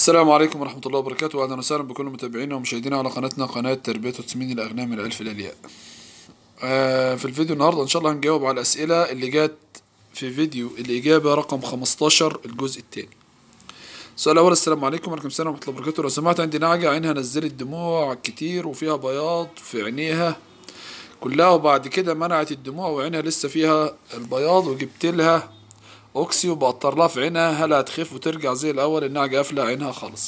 السلام عليكم ورحمة الله وبركاته، وأهلا وسهلا بكل متابعينا ومشاهدينا على قناتنا، قناة تربية وتسمين الأغنام من الألف إلى الياء. في الفيديو النهاردة إن شاء الله هنجاوب على الأسئلة اللي جات في فيديو الإجابة رقم 15 الجزء الثاني. السؤال الأول: السلام عليكم وعليكم السلام ورحمة الله وبركاته. لو سمحت، عندي نعجة عينها نزلت دموع كتير وفيها بياض في عينيها كلها، وبعد كده منعت الدموع وعينها لسه فيها البياض، وجبت لها اوكسي وبقطر لها في عينها، هل هتخف وترجع زي الاول؟ النعجه قافله عينها خالص.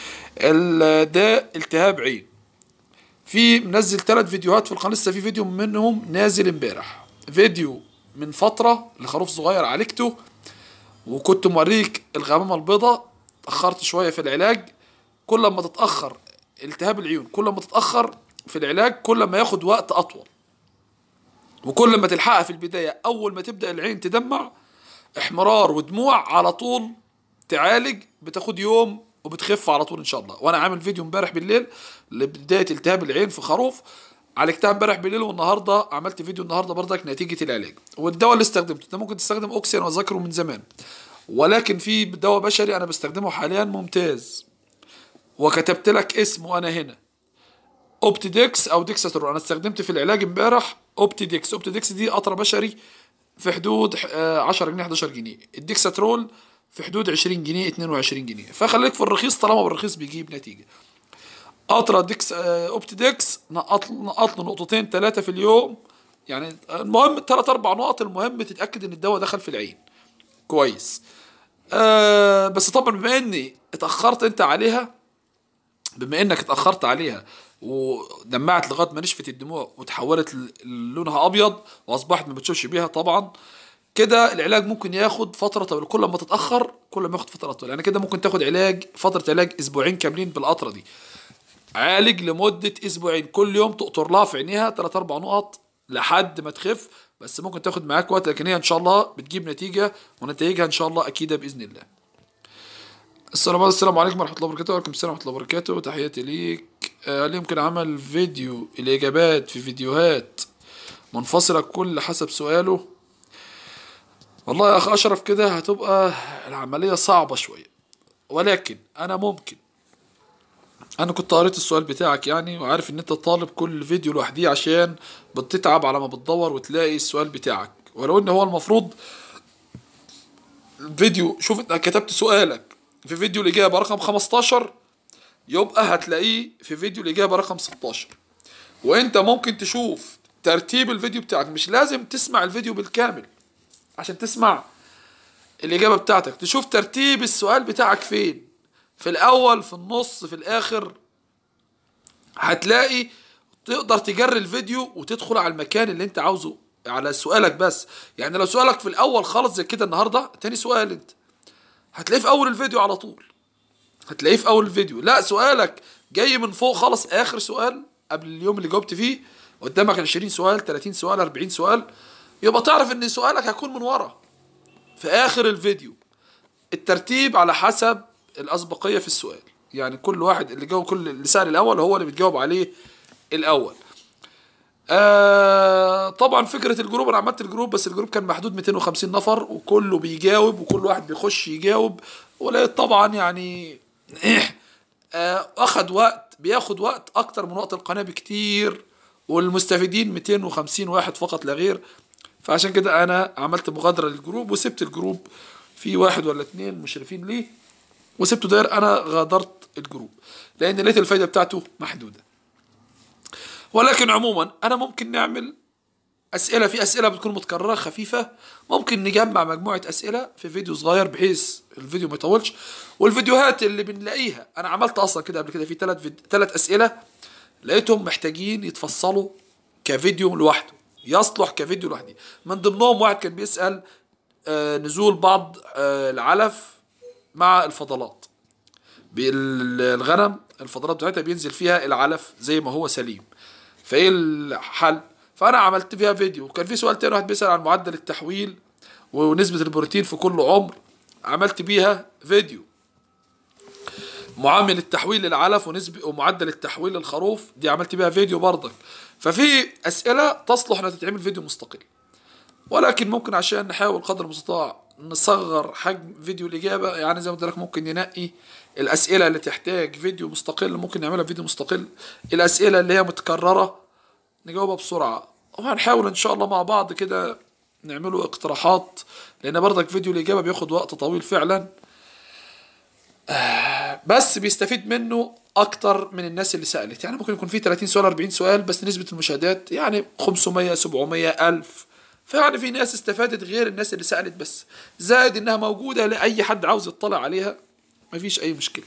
ده التهاب عين. في منزل 3 فيديوهات في القناه، لسه في فيديو منهم نازل امبارح، فيديو من فتره لخروف صغير عالجته وكنت موريك الغمامه البيضاء. اتاخرت شويه في العلاج. كل ما تتاخر التهاب العيون، كل ما تتاخر في العلاج كل ما ياخد وقت اطول، وكل ما تلحقها في البدايه اول ما تبدا العين تدمع احمرار ودموع على طول تعالج، بتاخد يوم وبتخف على طول ان شاء الله. وانا عامل فيديو امبارح بالليل لبدايه التهاب العين في خروف، عالجتها امبارح بالليل، والنهارده عملت فيديو النهارده برضك نتيجه العلاج. والدواء اللي استخدمته انت ممكن تستخدم اوكسي، انا ذاكره من زمان، ولكن في دواء بشري انا بستخدمه حاليا ممتاز، وكتبت لك اسمه انا هنا، اوبتيدكس او ديكساترون. انا استخدمت في العلاج امبارح اوبتيدكس. اوبتيدكس دي قطره بشري في حدود 10 جنيه 11 جنيه. الديكساترول في حدود 20 جنيه 22 جنيه. فخليك في الرخيص طالما بالرخيص بيجيب نتيجه. قطره ديكس اوبتيدكس نقط له نقطتين 3 في اليوم، يعني المهم 3 4 نقط، المهم تتاكد ان الدواء دخل في العين كويس. بس طبعا بما انك اتاخرت عليها ودمعت لغايه ما نشفت الدموع وتحولت لونها ابيض واصبحت ما بتشوفش بيها، طبعا كده العلاج ممكن ياخد فتره طويله. كل ما تتاخر كل ما ياخد فتره طويله، يعني كده ممكن تاخد فتره علاج اسبوعين كاملين بالقطره دي. عالج لمده اسبوعين، كل يوم تقطر لها في عينيها 3 4 نقط لحد ما تخف، بس ممكن تاخد معاك وقت، لكن هي ان شاء الله بتجيب نتيجه، ونتائجها ان شاء الله اكيده باذن الله. السلام عليكم ورحمة الله وبركاته. وعليكم السلام ورحمة الله وبركاته، تحياتي ليك. هل يمكن عمل فيديو الإجابات في فيديوهات منفصلة كل حسب سؤاله؟ والله يا أخ أشرف كده هتبقى العملية صعبة شوية، ولكن أنا كنت قريت السؤال بتاعك يعني، وعارف إن أنت طالب كل فيديو لوحديه عشان بتتعب على ما بتدور وتلاقي السؤال بتاعك، ولو إن هو المفروض فيديو، شوف أنت كتبت سؤالك في فيديو الإجابة رقم 15، يبقى هتلاقيه في فيديو الإجابة رقم 16. وانت ممكن تشوف ترتيب الفيديو بتاعك، مش لازم تسمع الفيديو بالكامل عشان تسمع الإجابة بتاعتك، تشوف ترتيب السؤال بتاعك فين، في الأول في النص في الآخر، هتلاقي تقدر تجري الفيديو وتدخل على المكان اللي انت عاوزه على سؤالك. بس يعني لو سؤالك في الأول خالص زي كده النهاردة، تاني سؤال انت هتلاقيه في أول الفيديو على طول، هتلاقيه في اول الفيديو. لا سؤالك جاي من فوق خالص، اخر سؤال قبل اليوم اللي جاوبت فيه، قدامك 20 سؤال 30 سؤال 40 سؤال، يبقى تعرف ان سؤالك هيكون من ورا في اخر الفيديو. الترتيب على حسب الاسبقية في السؤال، يعني كل واحد اللي جاوب، كل اللي سأل الاول هو اللي بتجاوب عليه الاول. طبعا فكرة الجروب، انا عملت الجروب بس الجروب كان محدود 250 نفر، وكله بيجاوب وكل واحد بيخش يجاوب، ولقيت طبعا يعني بياخد وقت اكتر من وقت القناة بكتير، والمستفيدين 250 واحد فقط لا غير. فعشان كده انا عملت مغادرة للجروب وسبت الجروب، في 1 ولا 2 مشرفين ليه وسبته داير، انا غادرت الجروب لان لقيت الفايدة بتاعته محدودة. ولكن عموما انا ممكن نعمل اسئلة، في اسئلة بتكون متكررة خفيفة، ممكن نجمع مجموعة اسئلة في فيديو صغير بحيث الفيديو ما يطولش. والفيديوهات اللي بنلاقيها، انا عملت اصلا كده قبل كده في 3 اسئلة لقيتهم محتاجين يتفصلوا كفيديو لوحده، يصلح كفيديو لوحده. من ضمنهم واحد كان بيسأل نزول بعض العلف مع الفضلات، الغنم الفضلات بتاعتها بينزل فيها العلف زي ما هو سليم، فايه الحل؟ فانا عملت فيها فيديو. وكان في سؤال تاني واحد بيسأل عن معدل التحويل ونسبة البروتين في كل عمر، عملت بيها فيديو. معامل التحويل للعلف ومعدل التحويل للخروف دي عملت بيها فيديو برضك. ففي اسئلة تصلح انها تتعمل فيديو مستقل، ولكن ممكن عشان نحاول قدر المستطاع نصغر حجم فيديو الإجابة، يعني زي ما قلت لك ممكن ننقي الأسئلة اللي تحتاج فيديو مستقل ممكن نعملها فيديو مستقل، الأسئلة اللي هي متكررة نجاوبها بسرعة. وهنحاول إن شاء الله مع بعض كده نعمله اقتراحات، لأن برضك فيديو الإجابة بياخد وقت طويل فعلا، بس بيستفيد منه أكتر من الناس اللي سألت. يعني ممكن يكون فيه 30 سؤال 40 سؤال، بس نسبة المشاهدات يعني 500 700 1000، فيعني في ناس استفادت غير الناس اللي سألت بس، زائد إنها موجودة لأي حد عاوز يطلع عليها، مفيش أي مشكلة.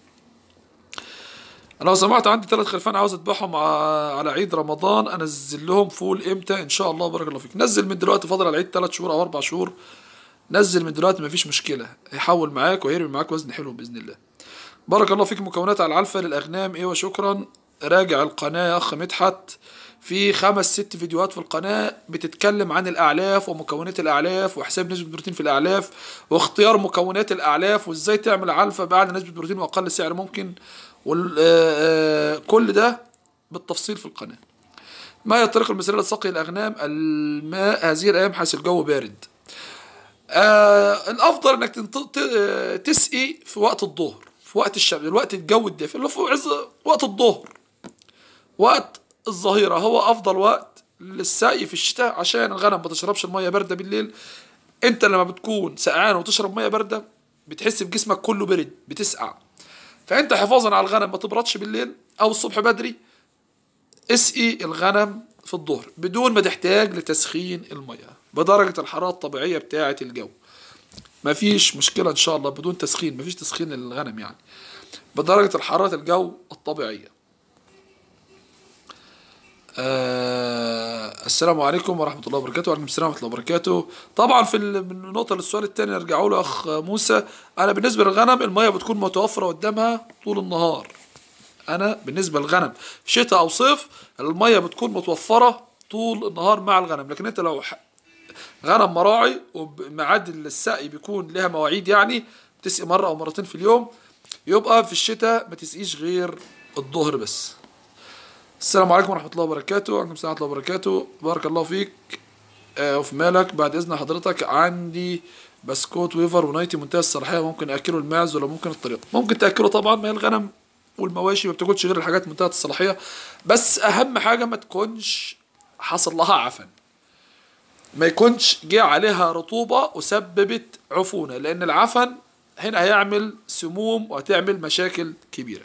لو سمحت عندي 3 خرفان عاوز اذبحهم على عيد رمضان، انزل لهم فول امتى؟ ان شاء الله بارك الله فيك. نزل من دلوقتي، فاضل على العيد 3 شهور او 4 شهور، نزل من دلوقتي مفيش مشكله، هيحول معاك وهيرمي معاك وزن حلو باذن الله. بارك الله فيك. مكونات على العلفه للاغنام ايه؟ وشكرا. راجع القناه يا اخ مدحت، في 5 6 فيديوهات في القناه بتتكلم عن الاعلاف ومكونات الاعلاف وحساب نسبه بروتين في الاعلاف واختيار مكونات الاعلاف وازاي تعمل علفه باعلى نسبه بروتين واقل سعر ممكن، كل ده بالتفصيل في القناه. ما هي الطريقه المثاليه لسقي الاغنام الماء هذه الايام حيث الجو بارد؟ الافضل انك تسقي في وقت الظهر، في وقت الشمس، الوقت الجو الدافئ اللي في عز وقت الظهر، وقت الظهيره هو افضل وقت للسقي في الشتاء، عشان الغنم ما تشربش الميه بارده بالليل. انت لما بتكون سقعان وتشرب ميه بارده بتحس بجسمك كله برد، بتسقع. فانت حفاظا على الغنم ما تبردش بالليل او الصبح بدري، اسقي الغنم في الظهر بدون ما تحتاج لتسخين الميه بدرجه الحراره الطبيعيه بتاعه الجو. مفيش مشكله ان شاء الله، بدون تسخين، مفيش تسخين للغنم يعني، بدرجه الحراره الجو الطبيعيه. السلام عليكم ورحمة الله وبركاته. وعليكم السلام ورحمة الله وبركاته. طبعا في النقطة للسؤال التاني نرجعوا له أخ موسى. أنا بالنسبة للغنم المية بتكون متوفرة قدامها طول النهار. أنا بالنسبة للغنم في شتاء أو صيف المية بتكون متوفرة طول النهار مع الغنم، لكن أنت لو غنم مراعي وميعاد السقي بيكون لها مواعيد، يعني بتسقي مرة أو مرتين في اليوم، يبقى في الشتاء ما تسقيش غير الظهر بس. السلام عليكم ورحمة الله وبركاته. وعليكم السلام ورحمة الله وبركاته. بارك الله فيك وفي مالك. بعد إذن حضرتك عندي بسكوت ويفر ونايتي منتهى الصلاحية، ممكن أكله الماعز ولا ممكن الطريقة؟ ممكن تأكله طبعا، ما هي الغنم والمواشي ما بتاكلش غير الحاجات منتهى الصلاحية، بس أهم حاجة ما تكونش حصل لها عفن، ما يكونش جه عليها رطوبة وسببت عفونة، لأن العفن هنا هيعمل سموم وهتعمل مشاكل كبيرة.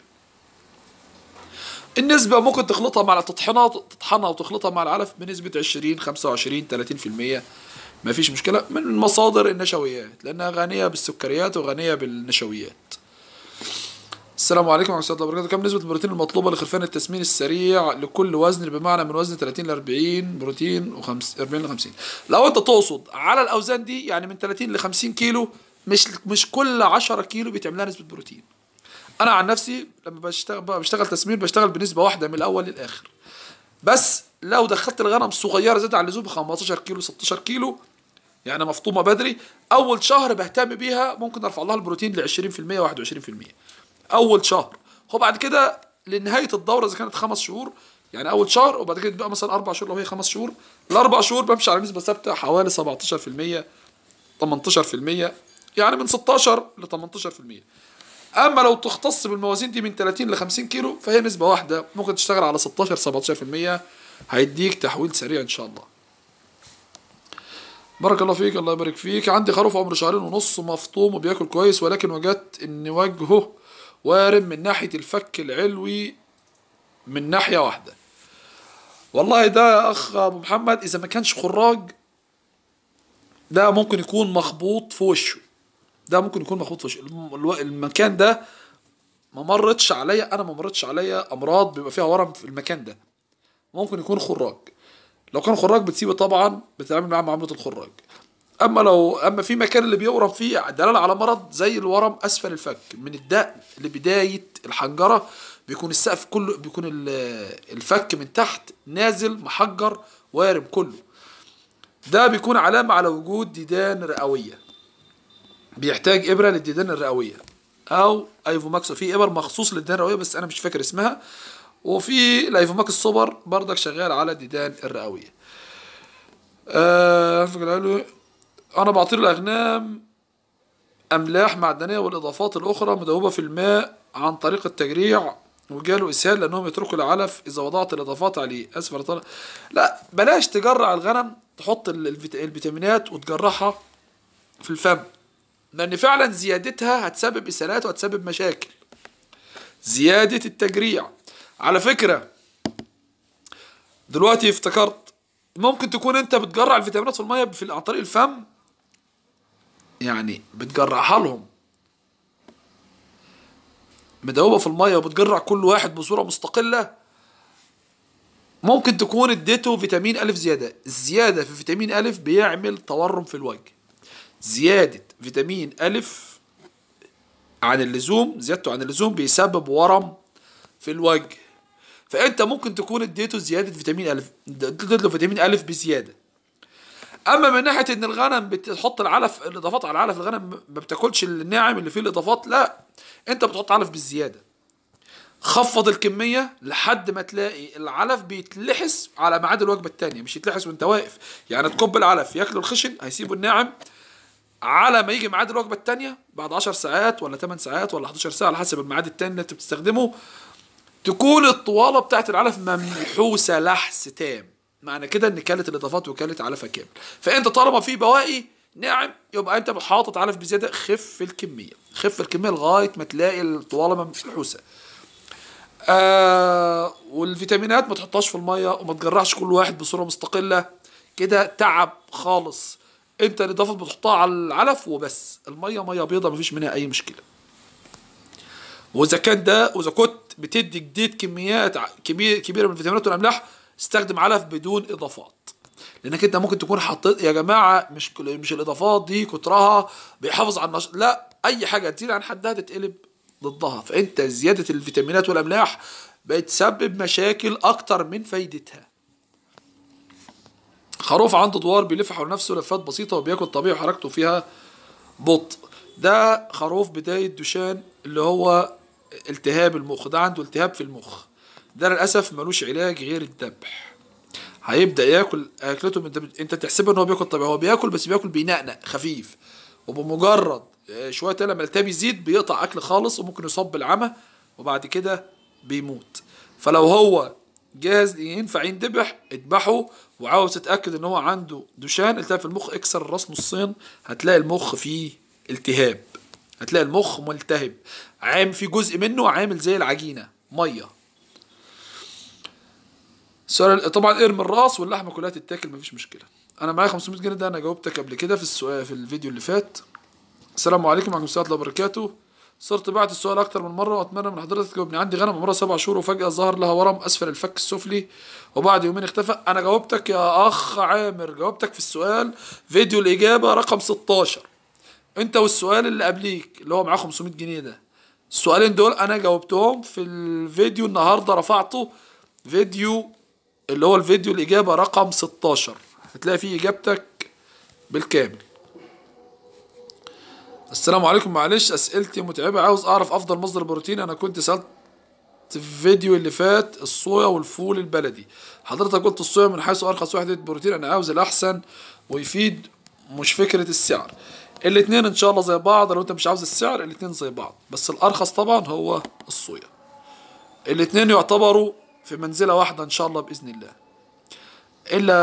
النسبة ممكن تخلطها مع تطحنها وتخلطها مع العلف بنسبة 20 25 30%، مفيش مشكلة، من مصادر النشويات لأنها غنية بالسكريات وغنية بالنشويات. السلام عليكم ورحمة الله وبركاته. كم نسبة البروتين المطلوبة لخرفان التسمين السريع لكل وزن، بمعنى من وزن 30 ل 40 بروتين 40 ل 50؟ لو أنت تقصد على الأوزان دي يعني من 30 ل 50 كيلو، مش كل 10 كيلو بيتعمل لها نسبة بروتين. انا عن نفسي لما بشتغل تسمين بشتغل بنسبه واحده من الاول للاخر، بس لو دخلت الغنم صغيره زاد عن اللزوم 15 كيلو 16 كيلو يعني مفطومه بدري، اول شهر بهتم بيها ممكن ارفع لها البروتين ل 20% 21% اول شهر. هو بعد كده لنهايه الدوره اذا كانت 5 شهور، يعني اول شهر، وبعد كده بقى مثلا 4 شهور لو هي 5 شهور، الاربع شهور بمشي على نسبه ثابته حوالي 17% 18%، يعني من 16 ل 18%. اما لو تختص بالموازين دي من 30 ل 50 كيلو فهي نسبة واحدة، ممكن تشتغل على 16 17%، هيديك تحويل سريع ان شاء الله. بارك الله فيك. الله يبارك فيك. عندي خروف عمره 2.5 شهور مفطوم وبياكل كويس، ولكن وجدت ان وجهه وارم من ناحية الفك العلوي من ناحية واحدة. والله ده يا اخ ابو محمد اذا ما كانش خراج ده ممكن يكون مخبوط في وشه، ده ممكن يكون مخبوط في وشه. المكان ده ما مرتش عليا امراض بيبقى فيها ورم في المكان ده، ممكن يكون خراج. لو كان خراج بتسيبه طبعا، بتتعامل معاه معامله الخراج. اما في مكان اللي بيورم فيه دلاله على مرض زي الورم اسفل الفك من الدقن لبدايه الحنجره، بيكون السقف كله، بيكون الفك من تحت نازل محجر وارم كله، ده بيكون علامه على وجود ديدان رئويه، بيحتاج ابره للديدان الرئويه او ايفوماكس. في ابر مخصوص للديدان الرئويه بس انا مش فاكر اسمها، وفي الايفوماكس السوبر برضك شغال على الديدان الرئويه. انا بعطي الاغنام املاح معدنيه والاضافات الاخرى مذوبه في الماء عن طريق التجريع، وجاله اسهال لانهم يتركوا العلف اذا وضعت الاضافات عليه. اسف يا طارق. لا بلاش تجرع الغنم، تحط الفيتامينات وتجرعها في الفم، لان فعلا زيادتها هتسبب اسهالات وهتسبب مشاكل. زياده التجريع على فكره، دلوقتي افتكرت، ممكن تكون انت بتجرع الفيتامينات في الميه عن طريق الفم، يعني بتجرعها لهم مدوبة في المية وبتجرع كل واحد بصورة مستقلة. ممكن تكون اديته فيتامين ألف زيادة. الزيادة في فيتامين ألف بيعمل تورم في الوجه. زيادة فيتامين ألف عن اللزوم، زيادته عن اللزوم بيسبب ورم في الوجه. فأنت ممكن تكون اديته زيادة فيتامين ألف، اديت له فيتامين ألف بزيادة. اما من ناحيه ان الغنم بتحط الاضافات على العلف، الغنم ما بتاكلش الناعم اللي فيه الاضافات، لا، انت بتحط علف بالزياده. خفض الكميه لحد ما تلاقي العلف بيتلحس على ميعاد الوجبه الثانيه، مش يتلحس وانت واقف. يعني تكب العلف ياكلوا الخشن هيسيبوا الناعم، على ما يجي ميعاد الوجبه الثانيه بعد 10 ساعات ولا 8 ساعات ولا 11 ساعه على حسب الميعاد الثاني اللي انت بتستخدمه، تكون الطواله بتاعت العلف ممحوسه لحس تام. معنى كده ان كانت الاضافات وكانت علفها كامل. فانت طالما في بواقي ناعم يبقى انت حاطط علف بزياده، خف الكميه، خف الكميه لغايه ما تلاقي الطواله ممحوسه. والفيتامينات ما تحطهاش في الميه وما تجرعش كل واحد بصوره مستقله، كده تعب خالص. انت الاضافات بتحطها على العلف وبس، الميه ميه بيضه مفيش منها اي مشكله. واذا كان ده، واذا كنت بتدي جديد كميات كبيره من الفيتامينات والاملاح، استخدم علف بدون اضافات. لانك انت ممكن تكون حطيت يا جماعه، مش الاضافات دي كترها بيحافظ على النشاط، لا، اي حاجه تزيد عن حدها تتقلب ضدها. فانت زياده الفيتامينات والاملاح بتسبب مشاكل اكتر من فايدتها. خروف عنده دوار بيلف حول نفسه لفات بسيطه وبياكل طبيعي وحركته فيها بطء، ده خروف بدايه دوشان اللي هو التهاب المخ. ده عنده التهاب في المخ، ده للاسف ملوش علاج غير الذبح. هيبدا ياكل اكلته انت تحسبه ان هو بياكل طبيعي، هو بياكل بس بياكل بينقنق خفيف، وبمجرد شويه لما التهاب يزيد بيقطع اكل خالص وممكن يصاب بالعمى وبعد كده بيموت. فلو هو جاهز ينفع يندبح اذبحه، وعاوز تتاكد ان هو عنده دوشان التهاب في المخ، اكسر الراس نصين، هتلاقي المخ فيه التهاب، هتلاقي المخ ملتهب، عامل في جزء منه عامل زي العجينه ميه. طبعا ارمي الراس واللحمه كلها تتاكل مفيش مشكله. انا معايا 500 جنيه، ده انا جاوبتك قبل كده في السؤال في الفيديو اللي فات. السلام عليكم ورحمه الله وبركاته. صرت بعت السؤال اكتر من مره واتمنى من حضرتك تجاوبني. عندي غنم عمرها 7 شهور وفجاه ظهر لها ورم اسفل الفك السفلي وبعد يومين اختفى. انا جاوبتك يا اخ عامر، جاوبتك في السؤال فيديو الاجابه رقم 16، انت والسؤال اللي قبليك اللي هو معاه 500 جنيه ده. السؤالين دول انا جاوبتهم في الفيديو النهارده، رفعته فيديو اللي هو الفيديو الإجابة رقم 16، هتلاقي فيه إجابتك بالكامل. السلام عليكم، معلش أسئلتي متعبة، عاوز أعرف أفضل مصدر بروتين. أنا كنت سألت في الفيديو اللي فات الصويا والفول البلدي، حضرتك قلت الصويا من حيث أرخص وحدة بروتين، أنا عاوز الأحسن ويفيد مش فكرة السعر. الاتنين إن شاء الله زي بعض، لو أنت مش عاوز السعر الاتنين زي بعض، بس الأرخص طبعا هو الصويا. الاتنين يعتبروا في منزلة واحدة إن شاء الله بإذن الله، إلا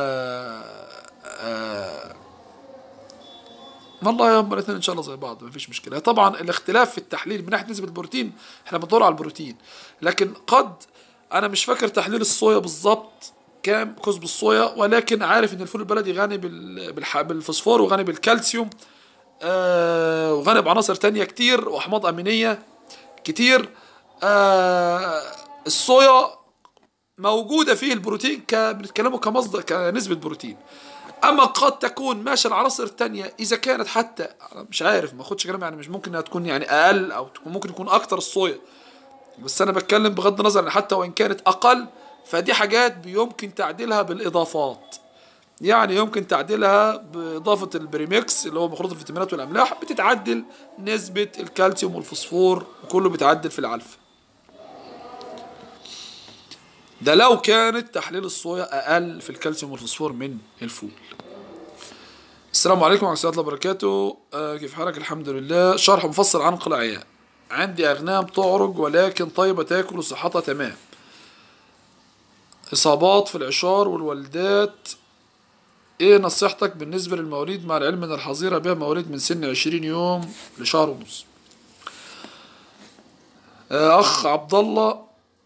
والله هم الاثنين إن شاء الله زي بعض مفيش مشكلة. طبعا الاختلاف في التحليل من ناحية نسبة البروتين، إحنا بندور على البروتين، لكن أنا مش فاكر تحليل الصويا بالظبط كام كسب الصويا، ولكن عارف إن الفول البلدي غني بالفوسفور وغني بالكالسيوم، وغني بعناصر تانية كتير وأحماض أمينية كتير. الصويا موجودة فيه البروتين بنتكلمه كمصدر كنسبة بروتين. أما قد تكون ماشي العناصر التانية إذا كانت حتى مش عارف، ما أخدش كلام، يعني مش ممكن إنها تكون يعني أقل أو ممكن يكون أكتر الصويا، بس أنا بتكلم بغض النظر حتى وإن كانت أقل، فدي حاجات بيمكن تعديلها بالإضافات. يعني يمكن تعديلها بإضافة البريميكس اللي هو مخلوط الفيتامينات والأملاح، بتتعدل نسبة الكالسيوم والفوسفور وكله بيتعدل في العلفة. ده لو كانت تحليل الصويا أقل في الكالسيوم والفوسفور من الفول. السلام عليكم ورحمة الله وبركاته. كيف حالك؟ الحمد لله. شرح مفصل عن القلاعية. عندي أغنام تعرج ولكن طيبة تاكل وصحتها تمام. إصابات في العشار والولدات. إيه نصيحتك بالنسبة للمواليد مع العلم أن الحظيرة بها مواليد من سن 20 يوم لشهر ونص؟ أخ عبد الله،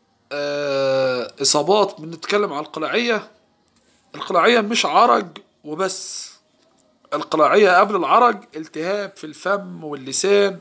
إصابات بنتكلم عن القلاعية. القلاعية مش عرج وبس، القلاعية قبل العرج التهاب في الفم واللسان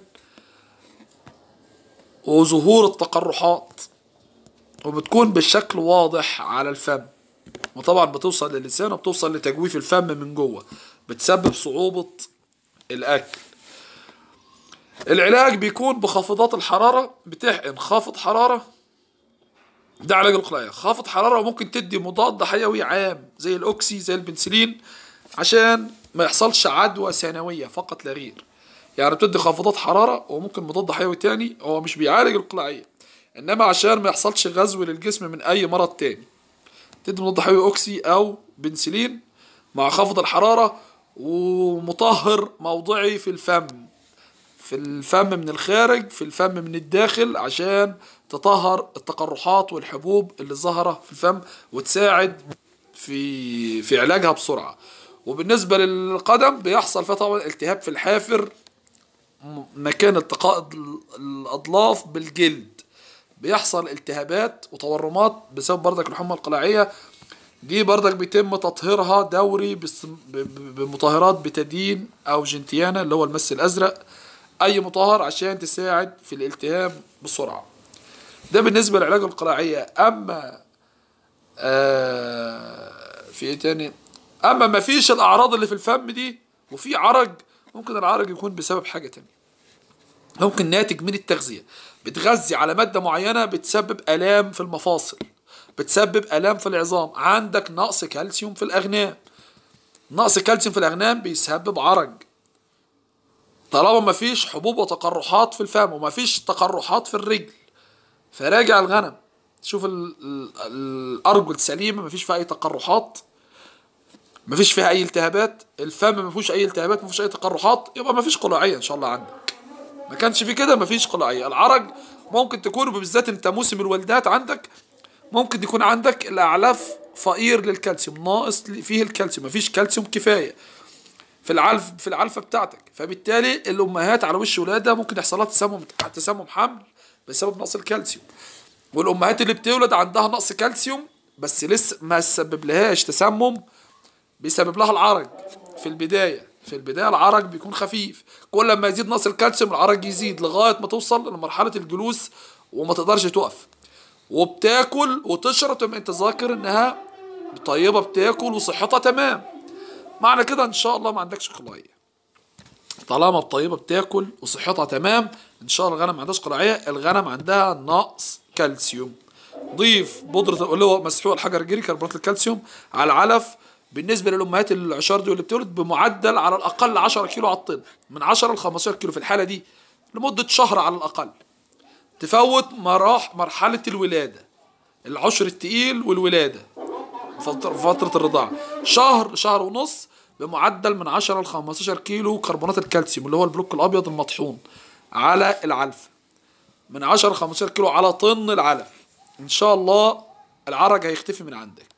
وظهور التقرحات، وبتكون بالشكل واضح على الفم، وطبعا بتوصل للسان وبتوصل لتجويف الفم من جوه، بتسبب صعوبة الأكل. العلاج بيكون بخافضات الحرارة، بتحقن خافض حرارة، ده علاج القلاعية. خافض حرارة، وممكن تدي مضاد حيوي عام زي الأوكسي زي البنسلين عشان ما يحصلش عدوى ثانوية فقط لا غير. يعني بتدي خافضات حرارة وممكن مضاد حيوي تاني، هو مش بيعالج القلاعية انما عشان ما يحصلش غزو للجسم من اي مرض تاني. تدي مضاد حيوي اوكسي او بنسلين مع خفض الحرارة، ومطهر موضعي في الفم، في الفم من الخارج في الفم من الداخل، عشان تطهر التقرحات والحبوب اللي ظاهرة في الفم وتساعد في علاجها بسرعة. وبالنسبة للقدم بيحصل فيها طبعا التهاب في الحافر مكان التقاء الأضلاف بالجلد، بيحصل التهابات وتورمات بسبب بردك الحمى القلاعية. دي بردك بيتم تطهيرها دوري بمطهرات بتادين أو جنتيانا اللي هو المس الأزرق، أي مطهر عشان تساعد في الالتهاب بسرعة. ده بالنسبة لعلاج القلاعية. أما في إيه تاني؟ أما مفيش الأعراض اللي في الفم دي وفي عرج، ممكن العرج يكون بسبب حاجة تانية، ممكن ناتج من التغذية، بتغذي على مادة معينة بتسبب آلام في المفاصل، بتسبب آلام في العظام. عندك نقص كالسيوم في الأغنام، نقص كالسيوم في الأغنام بيسبب عرج. طالما مفيش حبوب وتقرحات في الفم ومفيش تقرحات في الرجل، فراجع الغنم شوف الأرجل سليمة مفيش فيها أي تقرحات، مفيش فيها أي التهابات، الفم مفيهوش أي التهابات، مفيش أي تقرحات، يبقى مفيش قلاعية إن شاء الله عندك. ما كانش في كده مفيش قلاعية. العرج ممكن تكون بالذات انت موسم الولدات عندك، ممكن يكون عندك الاعلاف فقير للكالسيوم، ناقص فيه الكالسيوم، مفيش كالسيوم كفاية في العلفة بتاعتك، فبالتالي الامهات على وش ولادها ممكن يحصل لها تسمم حمل بسبب نقص الكالسيوم. والامهات اللي بتولد عندها نقص كالسيوم بس لسه ما سبب لهاش تسمم، بيسبب لها العرج في البداية العرج بيكون خفيف، كل ما يزيد نقص الكالسيوم العرج يزيد لغاية ما توصل لمرحلة الجلوس وما تقدرش تقف، وبتاكل وتشرب تبقى انت ذاكر انها طيبة، بتاكل وصحتها تمام، معنى كده ان شاء الله ما عندكش قلاعية. طالما طيبة بتاكل وصحتها تمام ان شاء الله الغنم ما عندهاش قلاعية، الغنم عندها نقص كالسيوم. ضيف بودرة اللي هو مسحوق الحجر الجيري كربونات الكالسيوم على العلف. بالنسبة للأمهات العشار دي واللي بتولد بمعدل على الأقل 10 كيلو على الطن، من 10 ل 15 كيلو في الحالة دي لمدة شهر على الأقل، تفوت مرحلة الولادة، العشر التقيل والولادة، فترة الرضاعة شهر ونص، بمعدل من 10 ل 15 كيلو كربونات الكالسيوم اللي هو البلوك الأبيض المطحون على العلف، من 10 ل 15 كيلو على طن العلف، إن شاء الله العرج هيختفي من عندك.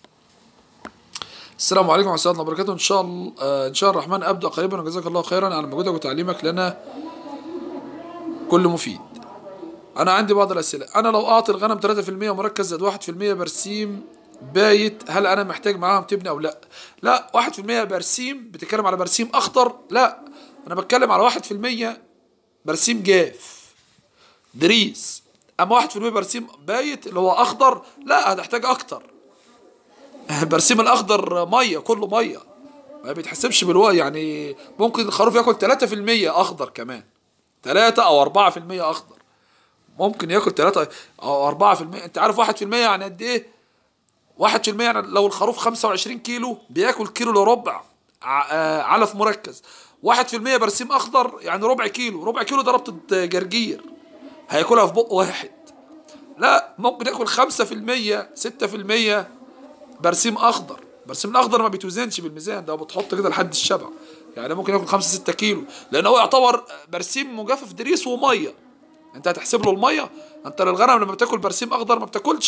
السلام عليكم ورحمة الله وبركاته. إن شاء الله إن شاء الرحمن أبدأ قريبا، وجزاك الله خيرا على مجهودك وتعليمك لنا كل مفيد. أنا عندي بعض الأسئلة. أنا لو أعطي الغنم 3% مركز زائد 1% برسيم بايت، هل أنا محتاج معاهم تبني أو لأ؟ لا، 1% برسيم بتتكلم على برسيم أخضر؟ لا، أنا بتكلم على 1% برسيم جاف دريس. أما 1% برسيم بايت اللي هو أخضر، لا هتحتاج أكتر. برسيم الأخضر مية، كله مية، ما بيتحسبش بالوقت. يعني ممكن الخروف ياكل 3% أخضر كمان، 3 أو 4% أخضر، ممكن ياكل 3 أو 4%. أنت عارف 1% يعني قد إيه؟ 1% يعني لو الخروف 25 كيلو بياكل كيلو إلا ربع علف مركز. 1% برسيم أخضر يعني ربع كيلو، ربع كيلو ده ربطة جرجير هياكلها في بق واحد. لا، ممكن ياكل 5% 6% برسيم أخضر، البرسيم الاخضر ما بيتوزنش بالميزان، ده بتحط كده لحد الشبع، يعني ممكن ياكل 5-6 كيلو، لان هو يعتبر برسيم مجفف دريس وميه. انت هتحسب له الميه. انت للغنم لما بتاكل برسيم اخضر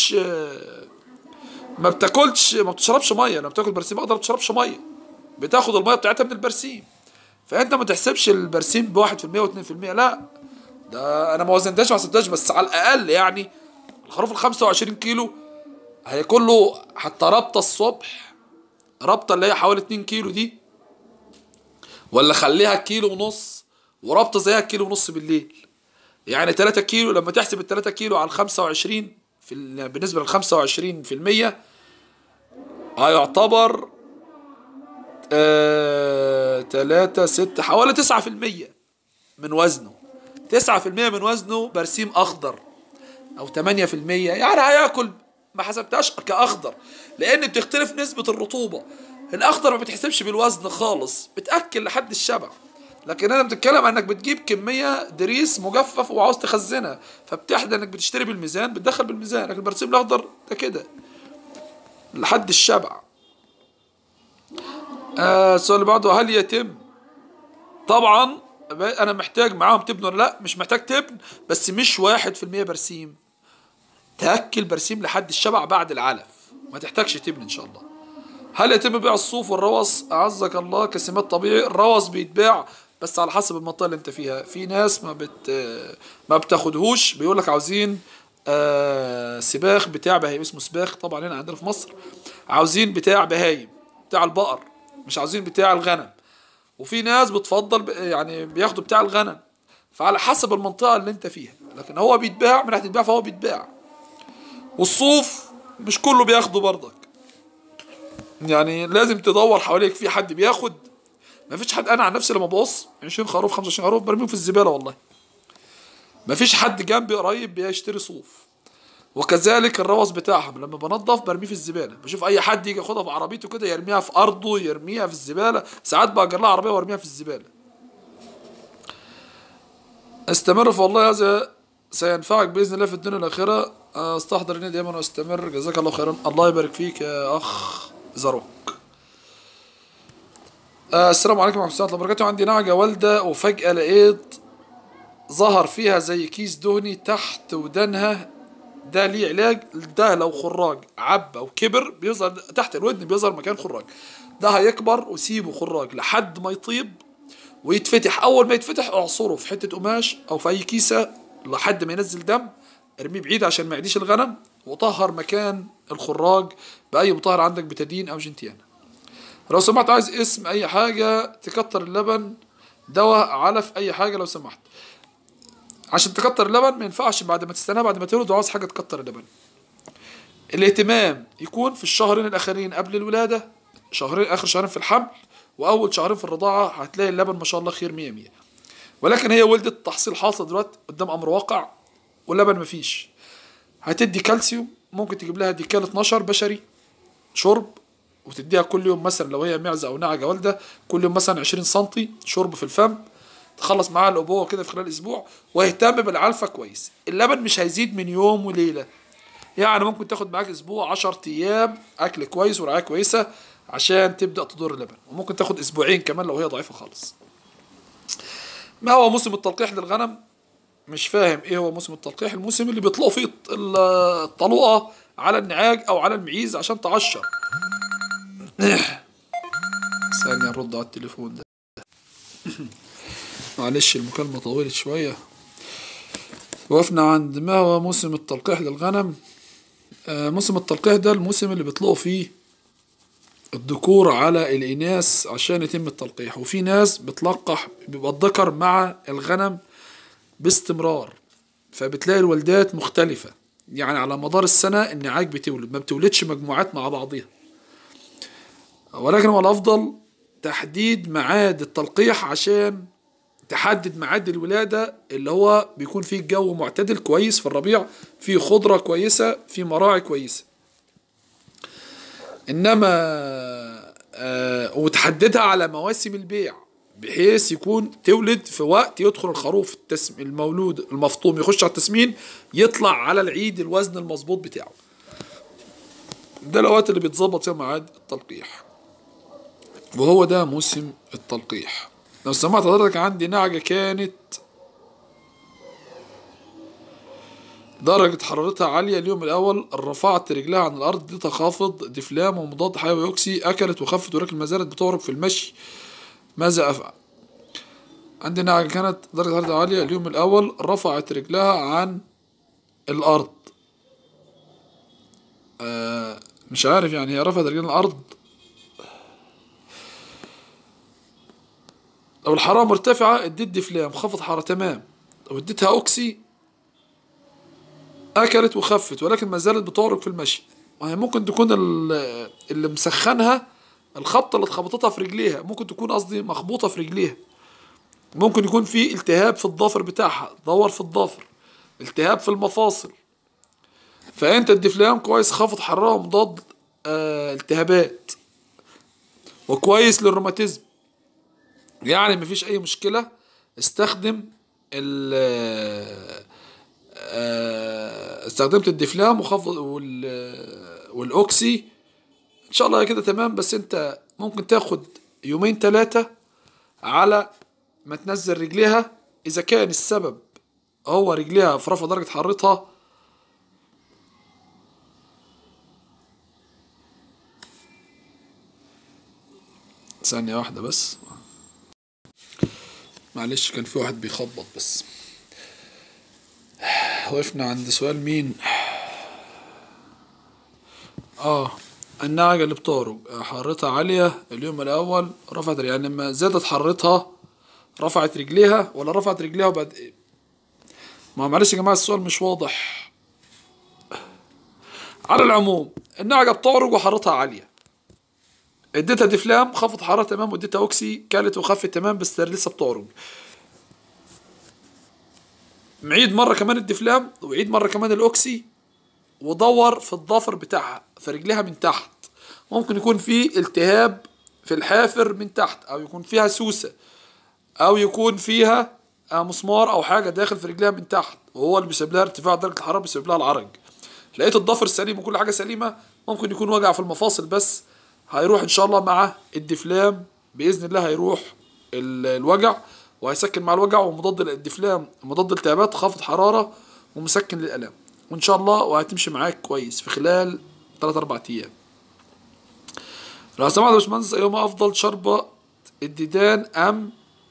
ما بتشربش ميه. لما بتاكل برسيم اخضر ما بتشربش ميه، بتاخد الميه بتاعتها من البرسيم. فانت ما تحسبش البرسيم ب1% و2%، لا، ده انا ما وزنتهاش ما حسبتهاش، بس على الاقل يعني الخروف ال 25 كيلو هياكل له حتى رابطه الصبح، رابطه اللي هي حوالي 2 كيلو دي، ولا خليها كيلو ونص، ورابطه زيها كيلو ونص بالليل. يعني 3 كيلو، لما تحسب ال 3 كيلو على ال 25 بالنسبه لل 25% هيعتبر 3 6 حوالي 9% من وزنه. 9% من وزنه برسيم اخضر، او 8%، يعني هياكل. ما حسبتهاش كاخضر لان بتختلف نسبة الرطوبة. الاخضر ما بتحسبش بالوزن خالص، بتاكل لحد الشبع. لكن انا بتتكلم انك بتجيب كمية دريس مجفف وعاوز تخزنها، فبتحدى انك بتشتري بالميزان، بتدخل بالميزان. لكن البرسيم الاخضر ده كده لحد الشبع. السؤال اللي بعده، هل يتم طبعا انا محتاج معاهم تبن ولا لا؟ مش محتاج تبن، بس مش 1% برسيم. تاكل برسيم لحد الشبع بعد العلف، ما تحتاجش تبن ان شاء الله. هل يتم بيع الصوف والروس اعزك الله كسمات طبيعي؟ الروس بيتباع بس على حسب المنطقه اللي انت فيها. في ناس ما بتاخدهوش، بيقول لك عاوزين سباخ بتاع بهايم، اسمه سباخ طبعا هنا عندنا في مصر. عاوزين بتاع بهايم، بتاع البقر، مش عاوزين بتاع الغنم. وفي ناس بتفضل يعني بياخدوا بتاع الغنم. فعلى حسب المنطقة اللي انت فيها، لكن هو بيتباع من ناحية البيع، فهو بيتباع. والصوف مش كله بياخده برضك، يعني لازم تدور حواليك في حد بياخد. ما فيش حد. انا عن نفسي لما ببص 20 خروف 25 خروف برميهم في الزبالة والله. ما فيش حد جنبي قريب بيشتري صوف. وكذلك الروث بتاعهم لما بنضف برميه في الزباله. بشوف اي حد يجي ياخدها بعربيته كده يرميها في ارضه، يرميها في الزباله. ساعات باجر لها عربيه وارميها في الزباله. استمر في والله، هذا سينفعك باذن الله في الدنيا والاخره. استحضرني دائما واستمر. جزاك الله خيرا. الله يبارك فيك يا اخ زروك. السلام عليكم ورحمه الله وبركاته. عندي نعجه والده وفجاه لقيت ظهر فيها زي كيس دهني تحت ودانها. ده ليه علاج؟ ده لو خراج عبى وكبر بيظهر تحت الودن، بيظهر مكان خراج. ده هيكبر، وسيبه خراج لحد ما يطيب ويتفتح. اول ما يتفتح اعصره في حتة قماش او في اي كيسة لحد ما ينزل دم. ارميه بعيد عشان ما يعديش الغنم. وطهر مكان الخراج باي مطهر عندك، بتادين او جنتيانا. لو سمحت عايز اسم اي حاجة تكتر اللبن، دواء، علف، اي حاجة لو سمحت. عشان تكتر اللبن ما ينفعش بعد ما تستناه بعد ما تولد وعاوز حاجه تكتر اللبن. الاهتمام يكون في الشهرين الاخرين قبل الولاده، اخر شهرين في الحمل واول شهرين في الرضاعه. هتلاقي اللبن ما شاء الله خير 100 100. ولكن هي ولدت تحصيل حاصل دلوقتي قدام امر واقع، واللبن مفيش. هتدي كالسيوم، ممكن تجيب لها ديكال 12 بشري شرب، وتديها كل يوم مثلا لو هي معزه او نعجه والده كل يوم مثلا 20 سم شرب في الفم. تخلص معاها الابوه كده في خلال اسبوع. واهتم بالعلفه كويس. اللبن مش هيزيد من يوم وليله، يعني ممكن تاخد معاك اسبوع 10 ايام اكل كويس ورعايه كويسه عشان تبدا تدور اللبن. وممكن تاخد اسبوعين كمان لو هي ضعيفه خالص. ما هو موسم التلقيح للغنم؟ مش فاهم ايه هو موسم التلقيح. الموسم اللي بيطلقوا فيه الطلوقه على النعاج او على المعيز عشان تعشر. ثانيه نرد على التليفون ده. معلش المكالمة طولت شوية. وقفنا عند ما هو موسم التلقيح للغنم. موسم التلقيح ده الموسم اللي بيطلقوا فيه الذكور على الإناث عشان يتم التلقيح. وفي ناس بتلقح بيبقى الذكر مع الغنم باستمرار، فبتلاقي الولدات مختلفة. يعني على مدار السنة النعاج بتولد، ما بتولدش مجموعات مع بعضها. ولكن هو الأفضل تحديد ميعاد التلقيح عشان تحدد ميعاد الولادة اللي هو بيكون فيه الجو معتدل كويس في الربيع، فيه خضرة كويسة، فيه مراعي كويسة. إنما وتحددها على مواسم البيع بحيث يكون تولد في وقت يدخل الخروف المولود المفطوم يخش على التسمين، يطلع على العيد الوزن المظبوط بتاعه. ده الوقت اللي بيتظبط فيها ميعاد التلقيح، وهو ده موسم التلقيح. لو سمعت حضرتك عندي نعجة كانت درجة حرارتها عالية اليوم الأول، رفعت رجلها عن الأرض، اديتها خافض دفلام ومضاد حيوي أكسي، أكلت وخفت ولكن ما زالت بتعرج في المشي، ماذا أفعل؟ عندي نعجة كانت درجة حرارتها عالية اليوم الأول، رفعت رجلها عن الأرض. مش عارف يعني هي رفعت رجلها عن الأرض. لو الحرارة مرتفعة اديت دفلام خفض حرارة تمام، لو اديتها أوكسي أكلت وخفت ولكن ما زالت بتعرج في المشي. وهي ممكن تكون اللي مسخنها الخبطة اللي اتخبطتها في رجليها، ممكن تكون قصدي مخبوطة في رجليها، ممكن يكون في التهاب في الضافر بتاعها، دور في الضافر، التهاب في المفاصل. فأنت الدفلام كويس خفض حرارة ومضاد التهابات، وكويس للروماتيزم، يعني مفيش أي مشكلة. استخدم استخدمت الدفلام وخفض والاوكسي ان شاء الله كده تمام. بس انت ممكن تاخد يومين 3 على ما تنزل رجليها، اذا كان السبب هو رجليها في رفع درجة حرارتها. ثانية واحدة بس، معلش كان في واحد بيخبط بس. وقفنا عند سؤال مين؟ النعجة اللي بتعرج حرارتها عالية اليوم الأول، رفعت يعني لما زادت حرارتها رفعت رجليها ولا رفعت رجليها وبعد إيه؟ ما معلش يا جماعة السؤال مش واضح. على العموم النعجة بتعرج وحرارتها عالية، اديتها دفلام خفض حرارة تمام، واديتها اوكسي كلت وخفت تمام، بس لسه بتعرج. معيد مرة كمان الدفلام وعيد مرة كمان الاوكسي، ودور في الضفر بتاعها في رجلها من تحت، ممكن يكون في التهاب في الحافر من تحت، او يكون فيها سوسة، او يكون فيها مسمار او حاجة داخل في رجلها من تحت، وهو اللي بيسبب لها ارتفاع درجة الحرارة، بيسبب لها العرج. لقيت الضفر سليم وكل حاجة سليمة، ممكن يكون وجع في المفاصل، بس هيروح ان شاء الله مع الدفلام باذن الله، هيروح الوجع وهيسكن مع الوجع، ومضاد الدفلام مضاد التهابات خافض حرارة ومسكن للالام، وان شاء الله وهتمشي معاك كويس في خلال 3-4 ايام. لو سمحت يا باشمهندس، ايهما افضل، شربة الديدان ام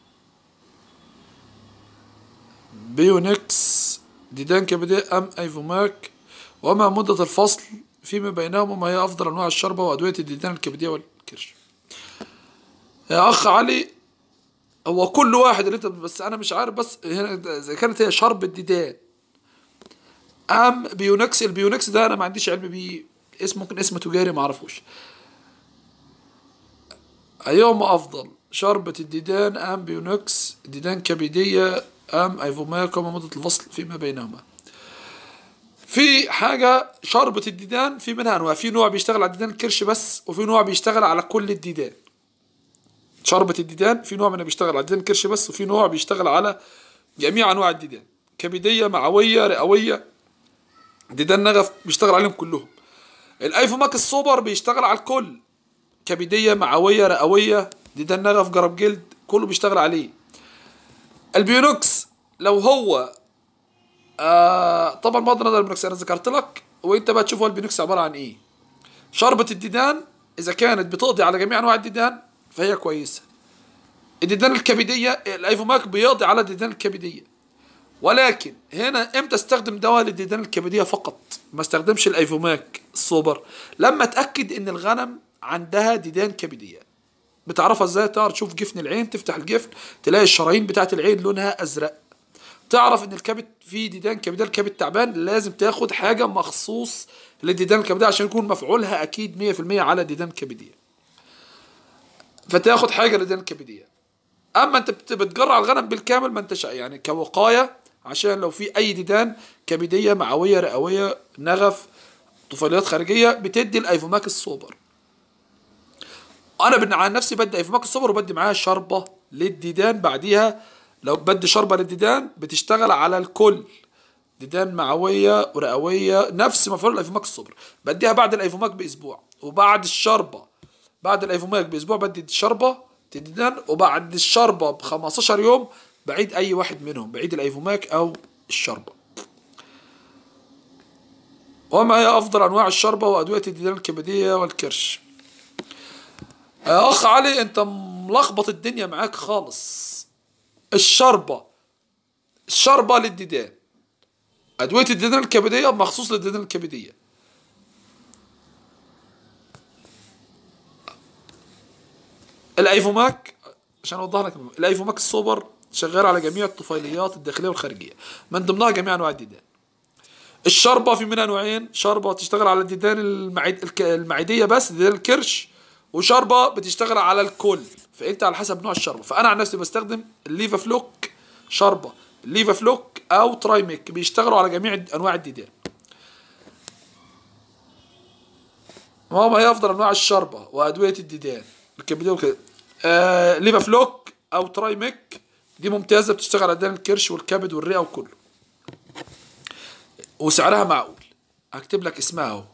بيونكس ديدان كبدية ام ايفوماك؟ وما مدة الفصل فيما بينهم؟ وما هي افضل انواع الشربة وادوية الديدان الكبدية والكرش؟ يا اخ علي، هو كل واحد اللي انت، بس انا مش عارف، بس هنا اذا كانت هي شربة ديدان ام بيونكس. البيونكس ده انا ما عنديش علم بيه، اسمه ممكن اسم تجاري ما اعرفوش. ايهما افضل، شربة الديدان ام بيونكس ديدان كبدية ام ايفوماك؟ وما مدة الفصل فيما بينهما؟ في حاجة شربة الديدان في منها انواع، في نوع بيشتغل على الديدان الكرش بس، وفي نوع بيشتغل على كل الديدان. شربة الديدان في نوع منها بيشتغل على الديدان الكرش بس، وفي نوع بيشتغل على جميع انواع الديدان، كبدية معوية رئوية ديدان نغف، بيشتغل عليهم كلهم. الايفوماك السوبر بيشتغل على الكل، كبدية معوية رئوية ديدان نغف جرب جلد، كله بيشتغل عليه. البيونكس لو هو طبعا بغض النظر البيونكس انا ذكرت لك، وانت بقى تشوف هو البيونكس عبارة عن ايه. شربة الديدان اذا كانت بتقضي على جميع انواع الديدان فهي كويسة. الديدان الكبدية الايفوماك بيقضي على الديدان الكبدية، ولكن هنا امتى استخدم دواء للديدان الكبدية فقط، ما استخدمش الايفوماك السوبر؟ لما اتأكد ان الغنم عندها ديدان كبدية. بتعرفها ازاي؟ تعرف تشوف جفن العين، تفتح الجفن تلاقي الشرايين بتاعت العين لونها ازرق، تعرف ان الكبد فيه ديدان كبدية، الكبد تعبان، لازم تاخد حاجة مخصوص للديدان الكبدية عشان يكون مفعولها اكيد 100% على ديدان كبدية، فتاخد حاجة للديدان الكبدية. اما انت بتجرع الغنم بالكامل، ما انتش يعني كوقاية، عشان لو في اي ديدان كبدية معوية رئوية نغف طفيليات خارجية بتدي الايفوماك السوبر. انا عن نفسي بدي ايفوماك السوبر وبدي معاها شربة للديدان بعديها. لو بدي شربة للديدان بتشتغل على الكل، ديدان معويه ورئويه، نفس مفعول الايفوماك الصبر. بديها بعد الايفوماك باسبوع، وبعد الشربه بعد الايفوماك باسبوع بدي الشربه ديدان، وبعد الشربه ب 15 يوم بعيد اي واحد منهم، بعيد الايفوماك او الشربه. وما هي افضل انواع الشربه وادويه الديدان الكبديه والكرش؟ يا اخ علي انت ملخبط الدنيا معاك خالص. الشربه للديدان، ادويه الديدان الكبديه مخصوص للديدان الكبديه. الايفوماك عشان اوضح لك، الايفوماك السوبر شغال على جميع الطفيليات الداخليه والخارجيه، من ضمنها جميع انواع الديدان. الشربه في منها نوعين، شربه تشتغل على الديدان المعديه بس، ديدان الكرش، وشربه بتشتغل على الكل، فانت على حسب نوع الشربه. فانا عن نفسي بستخدم الليفا فلوك شربه، الليفا فلوك او ترايميك، بيشتغلوا على جميع انواع الديدان. ما هي افضل انواع الشربه وادويه الديدان الكبديه وكده؟ ليفا فلوك او ترايميك دي ممتازه، بتشتغل على ديدان الكرش والكبد والرئه وكله، وسعرها معقول. هكتب لك اسمها اهو،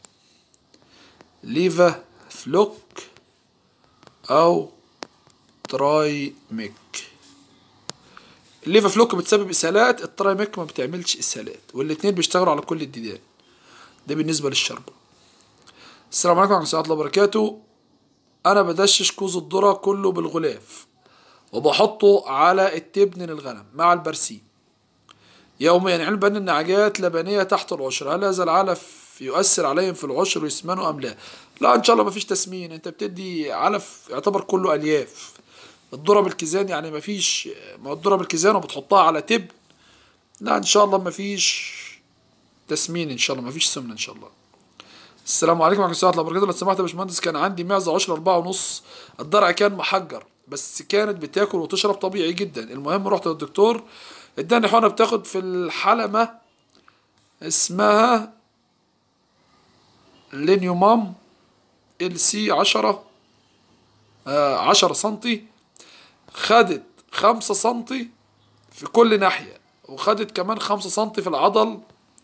ليفا فلوك او ترايميك. الليفا فلوك بتسبب اسهالات، الترايميك ما بتعملش اسهالات، والاتنين بيشتغلوا على كل الديدان. ده بالنسبه للشربه. السلام عليكم ورحمه الله وبركاته. انا بدشش كوز الذره كله بالغلاف وبحطه على التبن للغنم مع البرسيم يوميا، علبا النعجات لبنيه تحت العشر. هل هذا العلف يؤثر عليهم في العشر ويسمنوا ام لا؟ لا ان شاء الله مفيش تسمين، انت بتدي علف يعتبر كله الياف. الذره بالكيزان يعني مفيش، ما الذره بالكيزان وبتحطها على تبن، لا ان شاء الله مفيش تسمين، ان شاء الله مفيش سمنه ان شاء الله. السلام عليكم ورحمه الله وبركاته. لو سمحت يا باشمهندس، كان عندي معزه عشر 4.5، الضرع كان محجر بس كانت بتاكل وتشرب طبيعي جدا. المهم رحت للدكتور اداني حقنه بتاخد في الحلمه اسمها لينيومام LC 10 سنتي، خدت 5 سنتي في كل ناحيه، وخدت كمان 5 سنتي في العضل.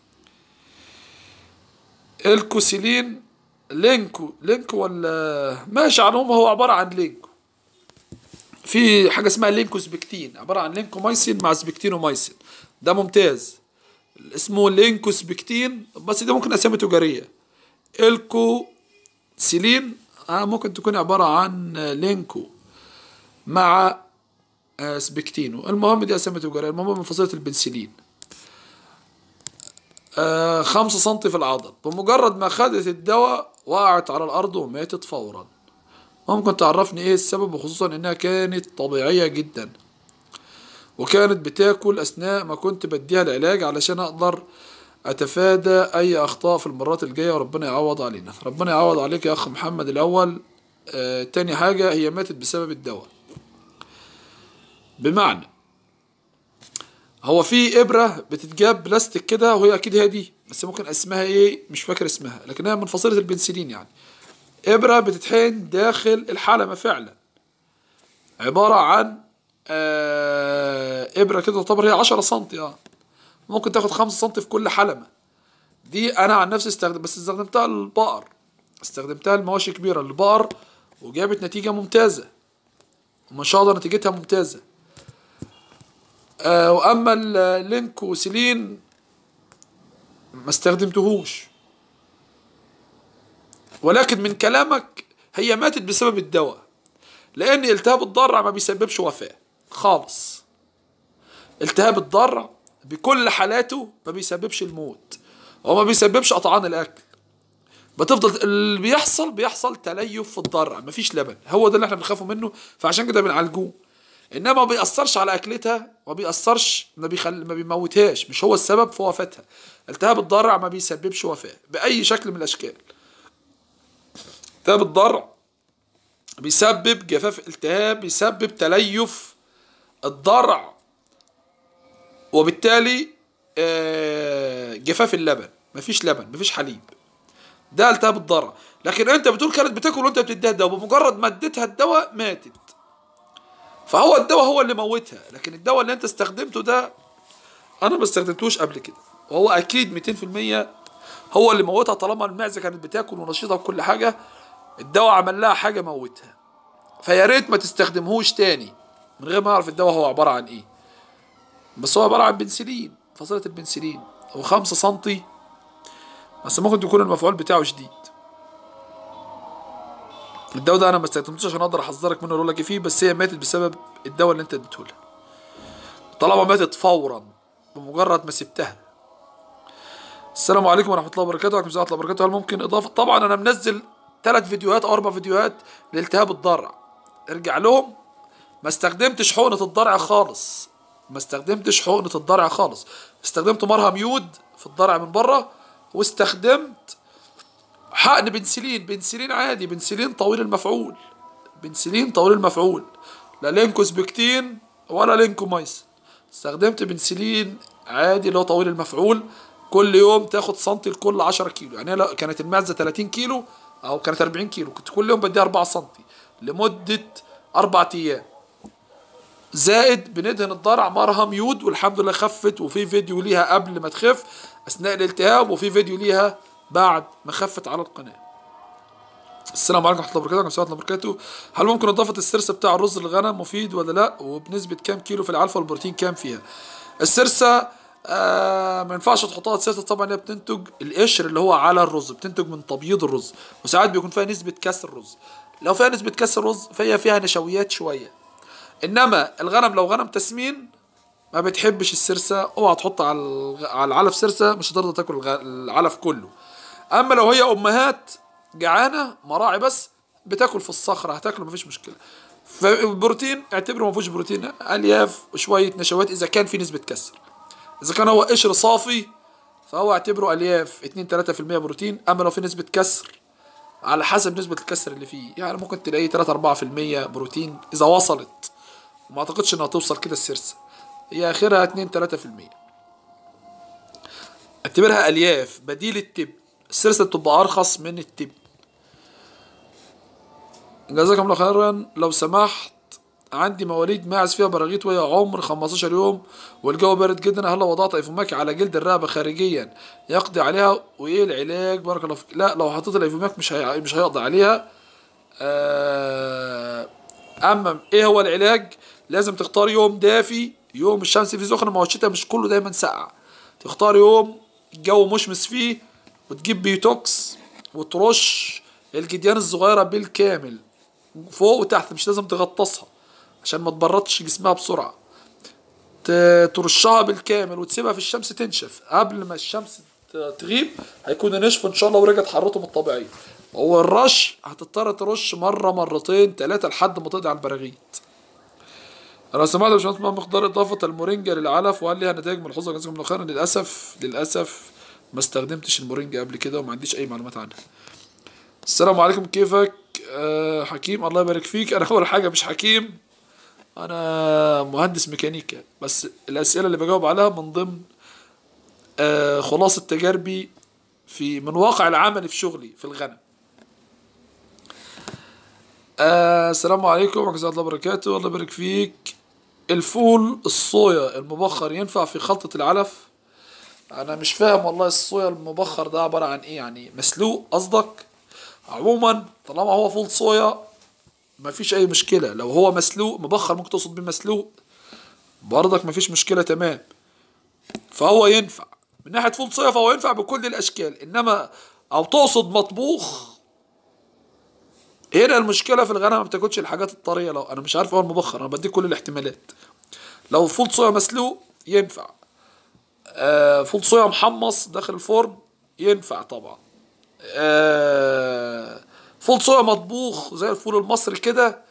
الكوسيلين لينكو ولا ماشي عنهم، هو عبارة عن لينكو. في حاجة اسمها لينكو سبكتين، عبارة عن لينكومايسين مع سبكتينومايسين، ده ممتاز. اسمه لينكو سبكتين، بس ده ممكن أسامي تجارية. الكوسيلين ممكن تكون عبارة عن لينكو مع سبكتينو، المهم دي أسامي تجارية. المهم من فصيلة البنسلين. 5 سنتي في العضل، بمجرد ما خدت الدواء وقعت على الأرض وماتت فورا. ممكن تعرفني ايه السبب، وخصوصا انها كانت طبيعية جدا وكانت بتاكل اثناء ما كنت بديها العلاج، علشان اقدر اتفادى اي اخطاء في المرات الجاية، وربنا يعوض علينا. ربنا يعوض عليك يا اخ محمد الاول. تاني حاجة، هي ماتت بسبب الدواء. بمعنى هو في ابره بتتجاب بلاستيك كده، وهي اكيد هي دي، بس ممكن اسمها ايه مش فاكر اسمها، لكنها من فصيله البنسلين يعني. ابره بتتحقن داخل الحلمه فعلا، عباره عن ابره كده تعتبر هي 10 سنتي، ممكن تاخد 5 سنتي في كل حلمه. دي انا عن نفسي استخدمتها للبقر، استخدمتها لمواشي كبيره للبقر، وجابت نتيجه ممتازه، وما شاء الله نتيجتها ممتازه. واما اللينكوسيلين ما استخدمتهوش، ولكن من كلامك هي ماتت بسبب الدواء، لان التهاب الضرع ما بيسببش وفاة خالص. التهاب الضرع بكل حالاته ما بيسببش الموت، وما بيسببش قطعان الاكل. بتفضل اللي بيحصل تليف في الضرع، مفيش لبن، هو ده اللي احنا بنخافوا منه، فعشان كده بنعالجوه. انما ما بيأثرش على اكلتها، ما بيأثرش، ما بيموتهاش، مش هو السبب في وفاتها. التهاب الضرع ما بيسببش وفاة بأي شكل من الاشكال. التهاب الضرع بيسبب جفاف التهاب، بيسبب تليف الضرع، وبالتالي جفاف اللبن، مفيش لبن، مفيش حليب، ده التهاب الضرع. لكن انت بتقول كانت بتاكل وانت بتديها الدواء، بمجرد ما اديتها الدواء ماتت، فهو الدواء هو اللي موتها. لكن الدواء اللي انت استخدمته ده انا ما استخدمتوش قبل كده، وهو اكيد 200% هو اللي موتها، طالما المعزه كانت بتاكل ونشيطه وكل حاجه، الدواء عمل لها حاجه موتها. فيا ريت ما تستخدمهوش تاني من غير ما اعرف الدواء هو عباره عن ايه. بس هو عباره عن بنسلين، فصيله البنسلين، و5 سنتي، بس ممكن تكون المفعول بتاعه شديد. الدواء ده انا ما استخدمتوش عشان اقدر احذرك منه واقول لك ايه فيه، بس هي ماتت بسبب الدواء اللي انت اديته لها. طالما ماتت فورا بمجرد ما سبتها. السلام عليكم ورحمه الله وبركاته. وعليكم السلام ورحمه الله وبركاته. هل ممكن اضافه؟ طبعا انا منزل 3 فيديوهات او 4 فيديوهات لالتهاب الضرع، ارجع لهم. ما استخدمتش حقنه الضرع خالص، ما استخدمتش حقنه الضرع خالص. استخدمت مرهم يود في الضرع من بره، واستخدمت حقن بنسلين، بنسلين عادي، بنسلين طويل المفعول، بنسلين طويل المفعول، لا لينكوسبكتين ولا لينكومايسين. استخدمت بنسلين عادي اللي هو طويل المفعول. كل يوم تاخد سنتي لكل 10 كيلو. يعني لو كانت المعزه 30 كيلو او كانت 40 كيلو، كنت كل يوم بديها 4 سنتي لمده 4 ايام. زائد بندهن الضرع مرهم يود، والحمد لله خفت. وفي فيديو ليها قبل ما تخف اثناء الالتهاب، وفي فيديو ليها بعد ما خفت على القناه. السلام عليكم ورحمه الله وبركاته. ورحمه الله وبركاته. هل ممكن اضافه السرسه بتاع الرز للغنم مفيد ولا لا؟ وبنسبه كام كيلو في العلفه والبروتين كام فيها؟ السرسه ما ينفعش تحطها سرسه طبعا، هي بتنتج القشر اللي هو على الرز، بتنتج من تبييض الرز، وساعات بيكون فيها نسبه كسر رز. لو فيها نسبه كسر رز فهي فيها نشويات شويه. انما الغنم لو غنم تسمين ما بتحبش السرسه، اوعى تحط على العلف سرسه، مش هتقدر تاكل العلف كله. اما لو هي امهات جعانه مراعي بس بتاكل في الصخره هتاكله مفيش مشكله. فالبروتين اعتبره ما فيهوش بروتين، الياف وشويه نشويات اذا كان في نسبه كسر. اذا كان هو قشر صافي فهو اعتبره الياف 2-3% بروتين. اما لو في نسبه كسر على حسب نسبه الكسر اللي فيه، يعني ممكن تلاقيه 3-4% بروتين اذا وصلت، وما اعتقدش انها توصل كده السرسه، هي اخرها 2-3%. اعتبرها الياف بديل التب. السرسه بتبقى ارخص من التب. جزاكم الله خيرا. لو سمحت، عندي مواليد ماعز فيها براغيث وهي عمر 15 يوم والجو بارد جدا، هل لو وضعت ايفوماك على جلد الرقبه خارجيا يقضي عليها؟ وايه العلاج؟ بارك الله فيك. لا، لو حطيت الايفوماك مش هيقضي عليها. اما ايه هو العلاج؟ لازم تختار يوم دافي، يوم الشمس فيه سخنه، ما هو الشتاء مش كله دايما ساقع. تختار يوم الجو مشمس فيه، وتجيب بيوتوكس وترش الجديان الصغيره بالكامل فوق وتحت، مش لازم تغطسها عشان ما تبردش جسمها بسرعه. ترشها بالكامل وتسيبها في الشمس تنشف. قبل ما الشمس تغيب هيكون نشف ان شاء الله ورجعت حرارتهم الطبيعيه. هو الرش هتضطر ترش مره 2-3 لحد ما تقضي على البراغيث. انا سمعت يا باشمهندس ما مقدار اضافه المورينجا للعلف وهل ليها نتائج ملحوظه؟ جزاكم الله خيرا. للاسف ما استخدمتش المورينجا قبل كده وما عنديش اي معلومات عنها. السلام عليكم، كيفك؟ حكيم، الله يبارك فيك. انا اول حاجه مش حكيم، انا مهندس ميكانيكا، بس الاسئله اللي بجاوب عليها من ضمن خلاصه تجاربي من واقع العمل في شغلي في الغنم. السلام عليكم ورحمه الله وبركاته. الله يبارك فيك. الفول الصويا المبخر ينفع في خلطه العلف؟ انا مش فاهم والله، الصويا المبخر ده عباره عن ايه؟ يعني مسلوق قصدك؟ عموما طالما هو فول صويا مفيش اي مشكله. لو هو مسلوق مبخر ممكن تقصد بيه مسلوق برضك مفيش مشكله، تمام. فهو ينفع من ناحيه فول صويا، فهو ينفع بكل الاشكال. انما او تقصد مطبوخ، هنا المشكله في الغنم ما بتاكلش الحاجات الطريه. لو انا مش عارف هو المبخر، انا بديك كل الاحتمالات. لو فول صويا مسلوق ينفع. فول صويا محمص داخل الفرن ينفع طبعا. فول صويا مطبوخ زي الفول المصري كده،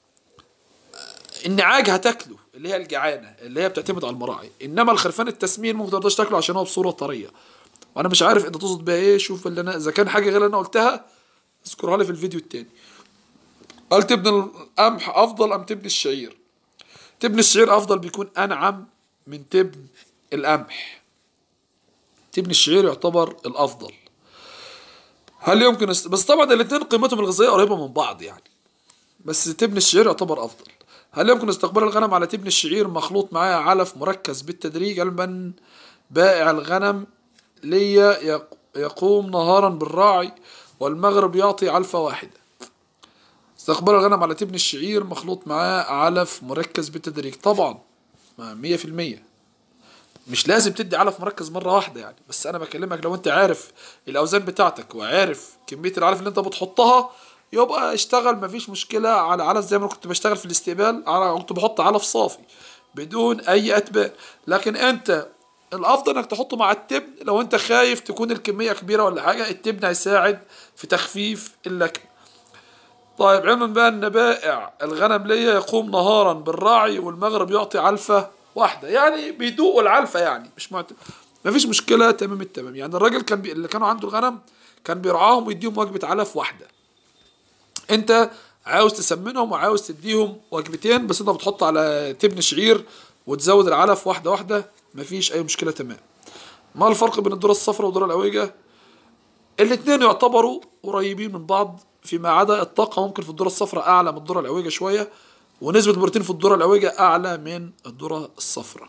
النعاج هتاكله اللي هي الجعانه اللي هي بتعتمد على المراعي. انما الخرفان التسمين ممكن تقدرش تاكله عشان هو بصوره طريه. وانا مش عارف انت تقصد بيها ايه. شوف اللي انا اذا كان حاجه غير اللي انا قلتها اذكرها لي في الفيديو التاني. هل تبن القمح افضل ام تبن الشعير؟ تبن الشعير افضل، بيكون انعم من تبن القمح. تبن الشعير يعتبر الافضل. هل يمكن بس طبعا الاثنين قيمتهم الغذائيه قريبه من بعض يعني، بس تبن الشعير يعتبر افضل. هل يمكن استقبال الغنم على تبن الشعير مخلوط معاه علف مركز بالتدريج؟ علما بائع الغنم ليا يقوم نهارا بالراعي والمغرب يعطي علفة واحدة. استقبال الغنم على تبن الشعير مخلوط معاه علف مركز بالتدريج. طبعا 100%، مش لازم تدي علف مركز مرة واحدة يعني، بس أنا بكلمك لو أنت عارف الأوزان بتاعتك وعارف كمية العلف اللي أنت بتحطها يبقى اشتغل، مفيش مشكلة على علف زي ما أنا كنت بشتغل في الاستقبال، كنت بحط علف صافي بدون أي أتبان. لكن أنت الأفضل إنك تحطه مع التبن لو أنت خايف تكون الكمية كبيرة ولا حاجة، التبن هيساعد في تخفيف اللكم. طيب علما بقى ان بائع الغنم ليا يقوم نهارا بالراعي والمغرب يعطي علفة واحدة، يعني بيدوقوا العلفة يعني مش مفيش مشكلة، تمام التمام. يعني الراجل كان اللي كانوا عنده الغنم كان بيرعاهم ويديهم وجبة علف واحدة. انت عاوز تسمنهم وعاوز تديهم وجبتين، بس انت بتحط على تبن شعير وتزود العلف واحدة واحدة، مفيش اي مشكلة، تمام. ما الفرق بين الذرة الصفراء والذرة الأويجة؟ الاتنين يعتبروا قريبين من بعض فيما عدا الطاقة ممكن في الذرة الصفراء أعلى من الذرة الأويجة شوية، ونسبة البروتين في الذرة الأويجة أعلى من الذرة الصفراء.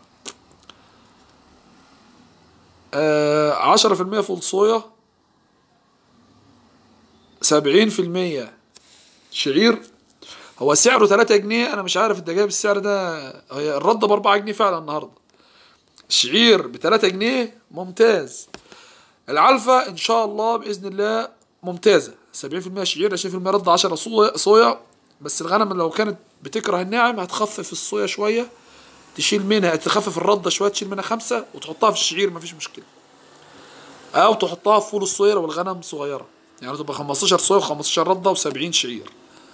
10% فول صويا، 70% شعير. هو سعره 3 جنيه، أنا مش عارف أنت جايب السعر ده، هي الردة ب4 جنيه فعلا النهاردة. الشعير ب3 جنيه، ممتاز. العلفة إن شاء الله بإذن الله ممتازة، 70% شعير، 20% رد، 10 صويا. بس الغنم لو كانت بتكره الناعم هتخفف الصويا شوية، تشيل منها، تخفف الردة شوية، تشيل منها 5 وتحطها في الشعير مفيش مشكلة، أو تحطها في فول الصويا لو الغنم صغيرة، يعني تبقى 15 صويا و15 ردة و70 شعير.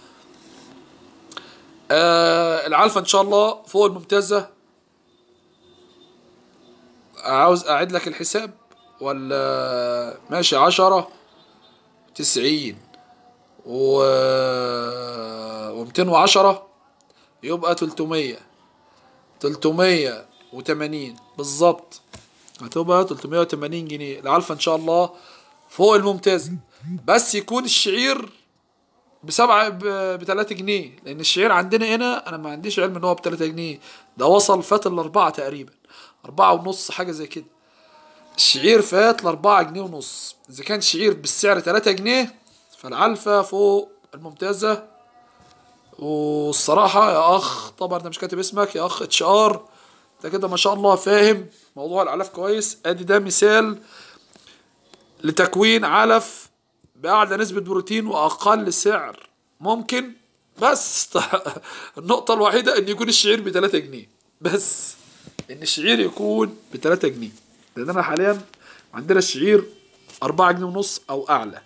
العلفة إن شاء الله فوق الممتازة. عاوز أعيد لك الحساب ولا ماشي؟ 10، 90 و210 يبقى 380 بالظبط، هتبقى 380 جنيه العلفة ان شاء الله فوق الممتازة. بس يكون الشعير ب3 جنيه، لان الشعير عندنا هنا انا ما عنديش علم ان هو ب3 جنيه، ده وصل فات ال4 تقريبا، 4.5 حاجة زي كده. الشعير فات ل4 جنيه ونص. اذا كان الشعير بالسعر 3 جنيه فالعلفة فوق الممتازة. والصراحة يا أخ، طبعا أنت مش كاتب اسمك يا أخ HR، أنت كده ما شاء الله فاهم موضوع العلف كويس. أدي ده مثال لتكوين علف بأعلى نسبة بروتين وأقل سعر ممكن. بس النقطة الوحيدة إن يكون الشعير ب3 جنيه، بس إن الشعير يكون ب3 جنيه، لأن أنا حاليا عندنا الشعير 4 جنيه ونص أو أعلى.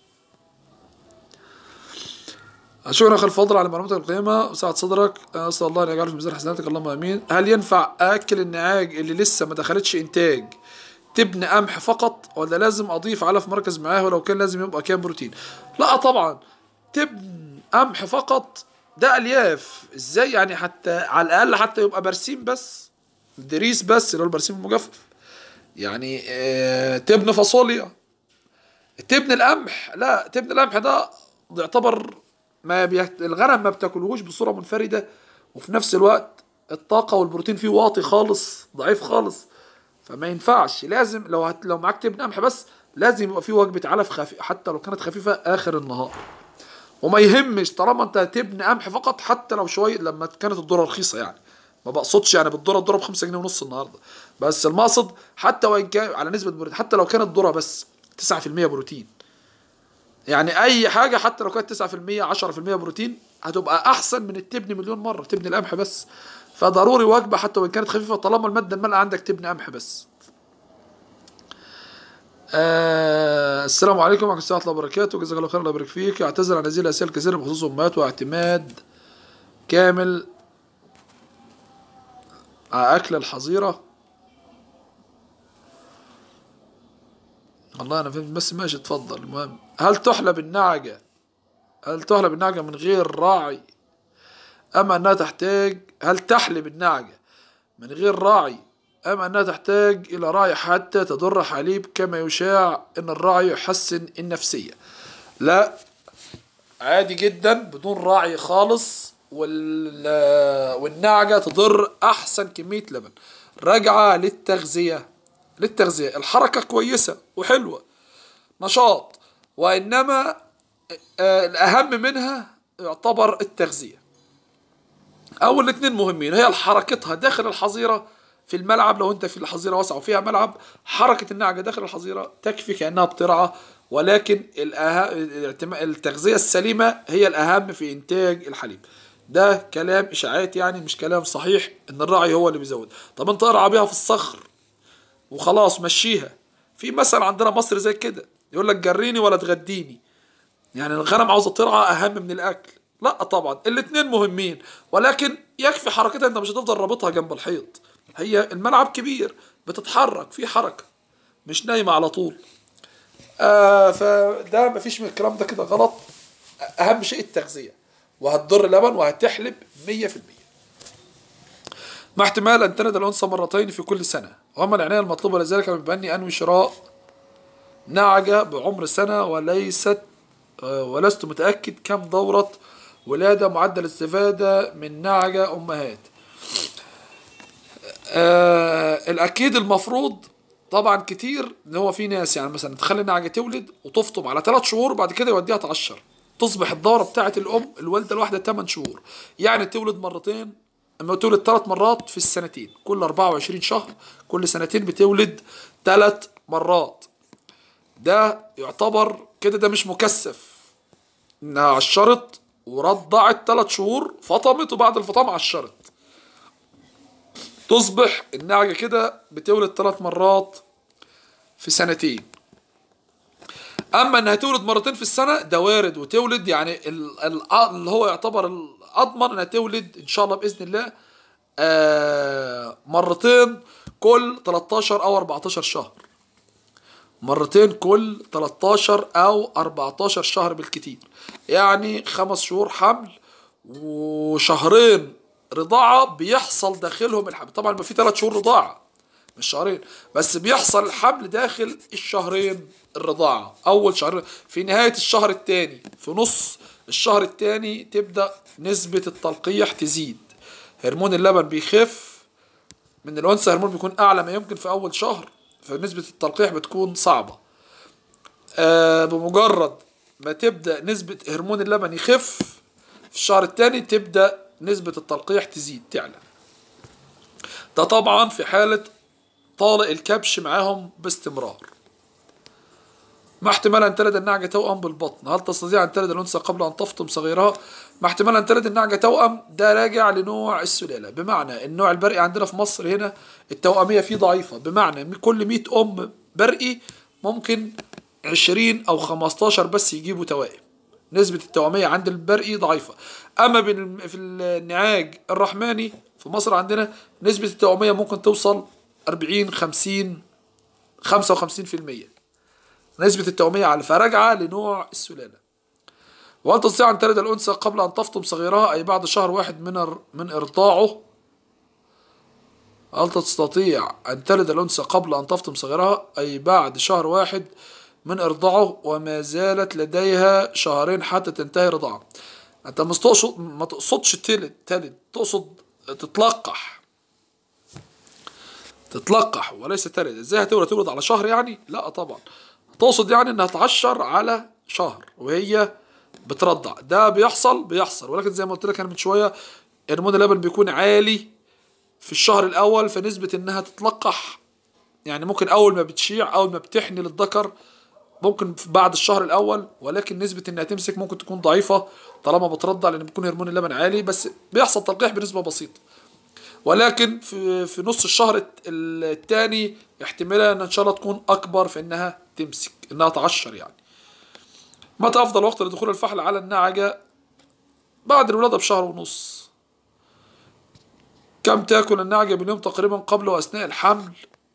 شكرا اخي الفاضل على معلوماتك القيمة وسعة صدرك، اسال الله ان يجعله في ميزان حسناتك، اللهم امين. هل ينفع اكل النعاج اللي لسه ما دخلتش انتاج تبن قمح فقط، ولا لازم اضيف علف مركز معاه؟ ولو كان لازم يبقى كام بروتين؟ لا طبعا، تبن قمح فقط ده الياف ازاي يعني؟ حتى على الاقل حتى يبقى برسيم بس، دريس بس اللي هو البرسيم المجفف يعني. تبن فاصوليا، تبن القمح لا، تبن القمح ده يعتبر الغنم ما بتاكلهوش بصورة منفردة، وفي نفس الوقت الطاقة والبروتين فيه واطي خالص، ضعيف خالص، فما ينفعش. لازم لو معاك تبن قمح بس لازم يبقى فيه وجبة علف خفيفة، حتى لو كانت خفيفة آخر النهار. وما يهمش طالما انت تبن قمح فقط، حتى لو شوية لما كانت الذرة رخيصة يعني، ما بقصدش يعني بالذرة، الذرة ب5 جنيه ونص النهاردة، بس المقصد حتى وإن كان على نسبة بروتين، حتى لو كانت الذرة بس 9% بروتين، يعني اي حاجة حتى لو كانت 9% 10% بروتين هتبقى احسن من التبن مليون مرة، تبن القمح بس. فضروري وجبة حتى وان كانت خفيفة طالما المادة المالئة عندك تبن قمح بس. السلام عليكم ورحمة الله وبركاته، جزاك الله خير، الله يبارك فيك. اعتذر عن هذه الاسئلة الكثيرة بخصوص امهات واعتماد كامل على اكل الحظيرة. والله انا فهمت بس ماشي، اتفضل. المهم، هل تحلب النعجة من غير راعي، أما أنها تحتاج، هل تحلب النعجة من غير راعي أم أنها تحتاج إلى راعي حتى تضر حليب كما يشاع أن الراعي يحسن النفسية؟ لا، عادي جدا بدون راعي خالص، والنعجة تضر أحسن كمية لبن. راجعة للتغذية، للتغذية. الحركة كويسة وحلوة، نشاط، وإنما الأهم منها يعتبر التغذية. أول الاتنين مهمين، هي حركتها داخل الحظيرة في الملعب. لو أنت في الحظيرة واسعة وفيها ملعب، حركة النعجة داخل الحظيرة تكفي كأنها بترعى، ولكن التغذية السليمة هي الأهم في إنتاج الحليب. ده كلام إشاعات يعني، مش كلام صحيح إن الراعي هو اللي بيزود. طب أنت ارعى بيها في الصخر وخلاص مشيها. في مثل عندنا مصر زي كده يقول لك جريني ولا تغديني، يعني الغنم عاوزة ترعى أهم من الأكل. لا طبعا، الاتنين مهمين، ولكن يكفي حركتها. انت مش هتفضل رابطها جنب الحيط، هي الملعب كبير بتتحرك، في حركة، مش نايمة على طول. فده مفيش من الكلام ده كده غلط. أهم شيء التغذية، وهتضر لبن وهتحلب 100%. مع احتمال أن تلد الأنثى مرتين في كل سنة. وأما العناية المطلوبة لذلك من بأني أنوي شراء نعجة بعمر سنة ولست متأكد كم دورة ولادة معدل استفادة من نعجة أمهات. الأكيد المفروض طبعا كتير إن هو في ناس يعني مثلا تخلي النعجة تولد وتفطم على 3 شهور، بعد كده يوديها تعشر، تصبح الدورة بتاعة الأم الوالدة الواحدة 8 شهور، يعني تولد مرتين. أما تولد 3 مرات في السنتين، كل 24 شهر، كل سنتين بتولد 3 مرات. ده يعتبر كده، ده مش مكثف، انها عشرت ورضعت 3 شهور، فطمت، وبعد الفطام عشرت، تصبح النعجة كده بتولد 3 مرات في سنتين. اما انها تولد مرتين في السنة ده وارد، وتولد يعني اللي هو يعتبر الاضمن انها تولد ان شاء الله باذن الله مرتين كل 13 او 14 شهر، مرتين كل 13 أو 14 شهر بالكتير، يعني 5 شهور حمل وشهرين رضاعة بيحصل داخلهم الحمل. طبعا ما في 3 شهور رضاعة مش شهرين بس، بيحصل الحمل داخل الشهرين الرضاعة. أول شهر في نهاية الشهر الثاني، في نص الشهر الثاني تبدأ نسبة التلقيح تزيد، هرمون اللبن بيخف من الأنثى، هرمون بيكون أعلى ما يمكن في أول شهر، فنسبة التلقيح بتكون صعبة. بمجرد ما تبدأ نسبة هرمون اللبن يخف في الشهر الثاني، تبدأ نسبة التلقيح تزيد تعلى. ده طبعا في حالة طالق الكبش معاهم باستمرار. مع احتمال أن تلد النعجة توأم بالبطن. هل تستطيع أن تلد الأنثى قبل أن تفطم صغيرها؟ مع احتمال أن تلد النعجة توأم، ده راجع لنوع السلالة. بمعنى النوع البرقي عندنا في مصر هنا التوأمية فيه ضعيفة، بمعنى كل 100 أم برقي ممكن 20 أو 15 بس يجيبوا توائم. نسبة التوأمية عند البرقي ضعيفة. أما في النعاج الرحماني في مصر عندنا نسبة التوأمية ممكن توصل 40 50 55%. نسبة التوأمية على فراجعة لنوع السلالة. وهل تستطيع أن تلد الأنثى قبل أن تفطم صغيرها أي بعد شهر واحد من إرضاعه؟ هل تستطيع أن تلد الأنثى قبل أن تفطم صغيرها أي بعد شهر واحد من إرضاعه وما زالت لديها شهرين حتى تنتهي رضاعة؟ أنت ما تقصدش تلد، تقصد تتلقح وليس تلد. ازاي هتولد على شهر يعني؟ لا طبعا، تقصد يعني انها تعشر على شهر وهي بترضع. ده بيحصل، ولكن زي ما قلت لك انا من شويه، هرمون اللبن بيكون عالي في الشهر الاول، فنسبه انها تتلقح يعني ممكن اول ما بتشيع، اول ما بتحني للذكر ممكن بعد الشهر الاول، ولكن نسبه انها تمسك ممكن تكون ضعيفه طالما بترضع، لان بيكون هرمون اللبن عالي، بس بيحصل تلقيح بنسبه بسيطه. ولكن في نص الشهر الثاني احتمالها ان شاء الله تكون اكبر في انها تمسك، انها تعشر يعني. متى افضل وقت لدخول الفحل على النعجة؟ بعد الولادة بشهر ونص. كم تاكل النعجة باليوم تقريبا قبل واثناء الحمل؟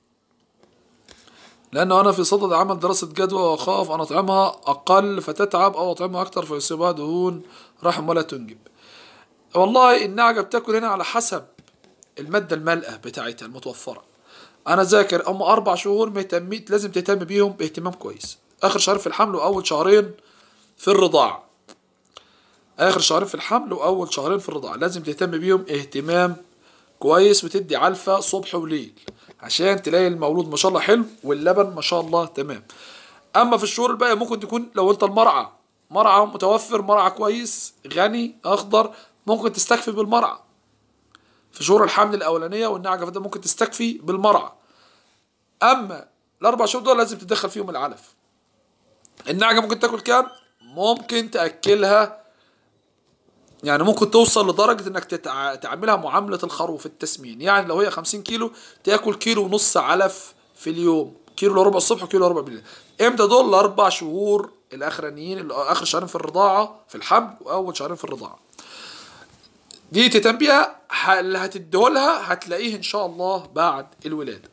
لانه انا في صدد عمل دراسة جدوى واخاف ان اطعمها اقل فتتعب او اطعمها اكتر فيصيبها دهون رحم ولا تنجب. والله النعجة بتاكل هنا على حسب المادة المالئة بتاعتها المتوفرة. أنا ذاكر 4 شهور لازم تهتم بيهم باهتمام كويس. آخر شهر في الحمل وأول شهرين في الرضاعة، آخر شهرين في الحمل وأول شهرين في الرضاعة لازم تهتم بيهم اهتمام كويس، وتدي علفة صبح وليل عشان تلاقي المولود ما شاء الله حلو واللبن ما شاء الله تمام. اما في الشهور الباقيه ممكن تكون لو انت مرعى متوفر، مرعى كويس غني اخضر، ممكن تستكفي بالمرعى في شهور الحمل الاولانيه والنعجه، فده ممكن تستكفي بالمرعى. اما الاربع شهور دول لازم تدخل فيهم العلف. النعجه ممكن تاكل كام؟ ممكن تاكلها يعني ممكن توصل لدرجه انك تعملها معامله الخروف التسمين. يعني لو هي 50 كيلو تاكل كيلو ونص علف في اليوم، كيلو الا ربع الصبح وكيلو الا ربع بالليل. امتى دول؟ الاربع شهور الاخرانيين، اخر شهرين في الرضاعه في الحمل واول شهرين في الرضاعه. دي تهتم بيها، اللي هتديهولها هتلاقيه ان شاء الله بعد الولاده.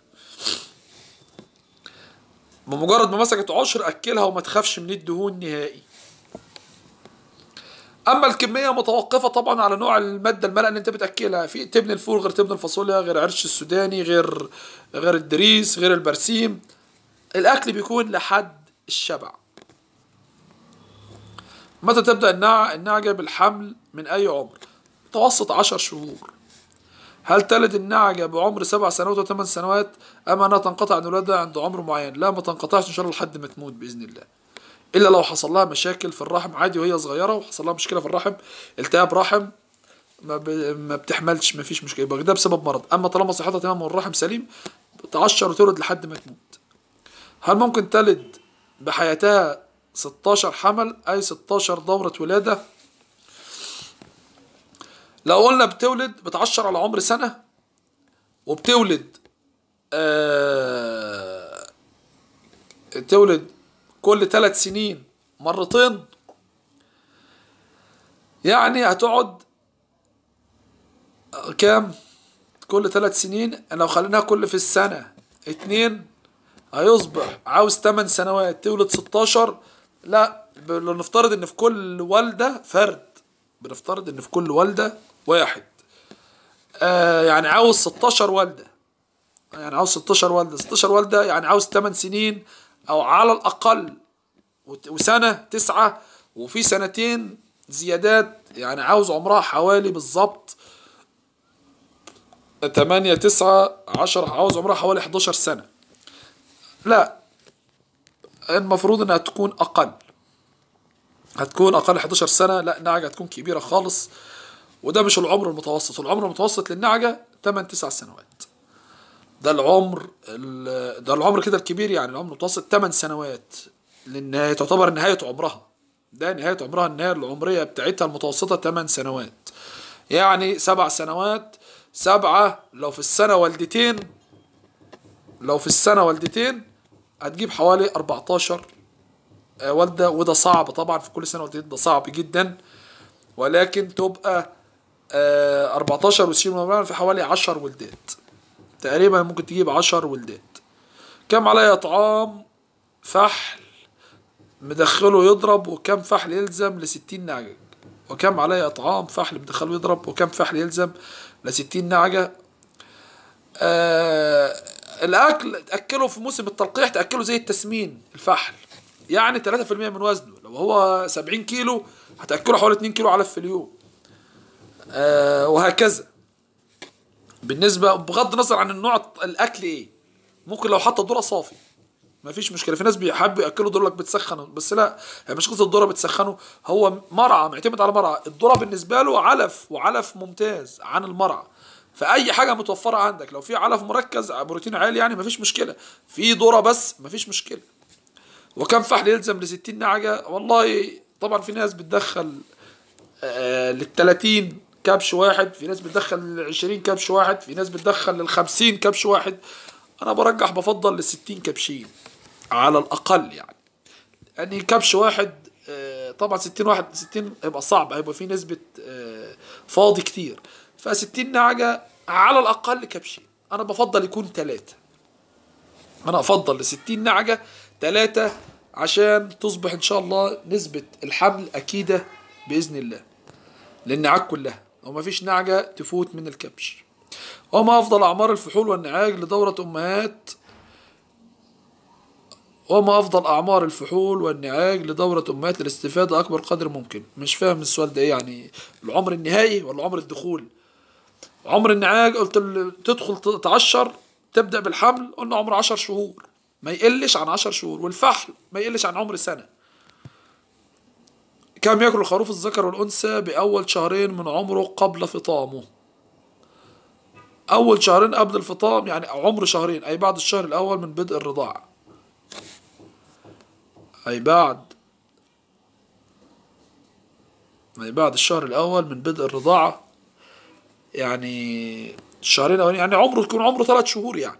بمجرد ما مسكت عشر اكلها وما تخافش من الدهون نهائي. اما الكميه متوقفه طبعا على نوع الماده المالئه اللي انت بتاكلها. في تبن الفول غير تبن الفاصوليا، غير عرش السوداني، غير الدريس، غير البرسيم. الاكل بيكون لحد الشبع. متى تبدا النعجه بالحمل؟ من اي عمر؟ متوسط 10 شهور. هل تلد النعجه بعمر 7 سنوات و8 سنوات ام انها تنقطع عن ولادها عند عمر معين؟ لا، ما تنقطعش ان شاء الله لحد ما تموت باذن الله، الا لو حصل لها مشاكل في الرحم عادي وهي صغيره وحصل لها مشكله في الرحم، التهاب رحم، ما بتحملش، ما فيش مشكله، يبقى ده بسبب مرض. اما طالما صحتها تمام والرحم سليم تعشر وتولد لحد ما تموت. هل ممكن تلد بحياتها 16 حمل اي 16 دوره ولاده؟ لو قلنا بتولد بتعشر على عمر سنه وبتولد تولد كل 3 سنين مرتين، يعني هتقعد كام؟ كل 3 سنين لو خليناها كل في السنة 2 هيصبح عاوز 8 سنوات تولد 16. لا، بنفترض ان في كل والدة فرد، بنفترض ان في كل والدة واحد، يعني عاوز 16 والدة، يعني عاوز 16 والدة. 16 والدة يعني عاوز 8 سنين او على الاقل، وسنة 9، وفي سنتين زيادات، يعني عاوز عمرها حوالي بالظبط 8 9 10، عاوز عمرها حوالي 11 سنة. لا، المفروض انها تكون اقل، هتكون اقل 11 سنة. لا، النعجة هتكون كبيرة خالص، وده مش العمر المتوسط. العمر المتوسط للنعجة 8 9 سنوات، ده العمر كده الكبير. يعني العمر المتوسط 8 سنوات، لان تعتبر نهاية عمرها، ده نهاية عمرها، النهاية العمرية بتاعتها المتوسطة 8 سنوات. يعني 7 سنوات، 7 لو في السنة والدتين، لو في السنة والدتين هتجيب حوالي 14 والدة، وده صعب طبعا في كل سنة والدتين، ده صعب جدا، ولكن تبقى 14 وتشيل في حوالي 10 ولدات تقريبا، ممكن تجيب 10 ولدات. كم عليا طعام فحل مدخله يضرب وكم فحل يلزم ل60 نعجة؟ وكم عليا طعام فحل مدخله يضرب وكم فحل يلزم ل60 نعجة؟ الأكل تأكله في موسم التلقيح، تأكله زي التسمين الفحل، يعني 3% من وزنه. لو هو 70 كيلو هتأكله حوالي 2 كيلو علف في اليوم، وهكذا. بالنسبة بغض النظر عن النوع الأكل إيه، ممكن لو حط ذرة صافي مفيش مشكله. في ناس بيحبوا ياكلوا ذره لك بتسخنه، بس لا، هي مش قصه الذره بتسخنه، هو مرعى معتمد على مرعى. الذره بالنسبه له علف، وعلف ممتاز عن المرعى. فاي حاجه متوفره عندك، لو في علف مركز بروتين عالي يعني مفيش مشكله، في ذره بس مفيش مشكله. وكم فحل يلزم ل60 نعجه؟ والله طبعا في ناس بتدخل لل30 كبش واحد، في ناس بتدخل ل20 كبش واحد، في ناس بتدخل ل50 كبش واحد. انا برجح بفضل ل60 كبشين على الاقل، يعني كبش واحد. طبعا 60 واحد 60 هيبقى صعب، هيبقى في نسبة فاضي كتير، ف60 نعجة على الاقل كبشين. انا بفضل يكون 3، انا افضل ل60 نعجة 3 عشان تصبح ان شاء الله نسبة الحمل اكيدة باذن الله للنعاج كلها، وما فيش نعجة تفوت من الكبش. وما افضل اعمار الفحول والنعاج لدورة امهات؟ وما أفضل أعمار الفحول والنعاج لدورة أمهات للاستفادة أكبر قدر ممكن؟ مش فاهم السؤال ده إيه، يعني العمر النهائي ولا عمر الدخول؟ عمر النعاج قلت تدخل تعشر تبدأ بالحمل قلنا عمر 10 شهور، ما يقلش عن 10 شهور، والفحل ما يقلش عن عمر سنة. كم يأكل الخروف الذكر والأنثى بأول شهرين من عمره قبل فطامه؟ أول شهرين قبل الفطام يعني عمر شهرين، أي بعد الشهر الأول من بدء الرضاعة، أي بعد الشهر الأول من بدء الرضاعة، يعني الشهرين الأولين، يعني عمره يكون عمره 3 شهور يعني،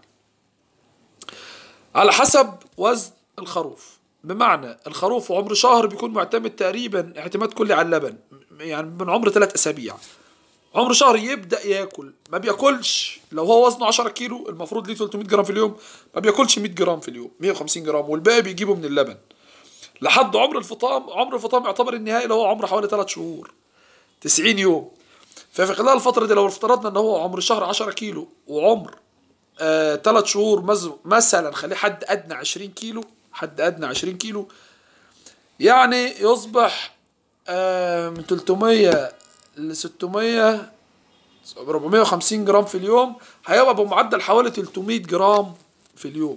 على حسب وزن الخروف. بمعنى الخروف وعمر شهر بيكون معتمد تقريبا اعتماد كلي على اللبن، يعني من عمر 3 أسابيع. عمر شهر يبدأ ياكل، ما بياكلش، لو هو وزنه 10 كيلو المفروض ليه 300 جرام في اليوم، ما بياكلش 100 جرام في اليوم، 150 جرام، والباقي بيجيبه من اللبن لحد عمر الفطام. عمر الفطام يعتبر النهائي اللي هو عمر حوالي 3 شهور 90 يوم. ففي خلال الفترة دي لو افترضنا ان هو عمر شهر 10 كيلو وعمر 3 شهور مثلا، خليه حد ادنى 20 كيلو، حد ادنى 20 كيلو، يعني يصبح من 300 ل 600 450 جرام في اليوم، هيبقى بمعدل حوالي 300 جرام في اليوم،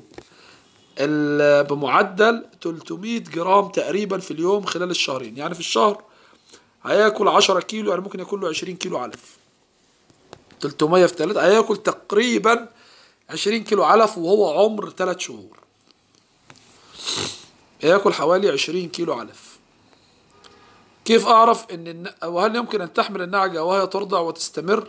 بمعدل 300 جرام تقريبا في اليوم خلال الشهرين. يعني في الشهر هياكل 10 كيلو، يعني ممكن ياكل له 20 كيلو علف. 300 في 3 هياكل تقريبا 20 كيلو علف وهو عمر 3 شهور، ياكل حوالي 20 كيلو علف. كيف أعرف وهل يمكن أن تحمل النعجة وهي ترضع وتستمر؟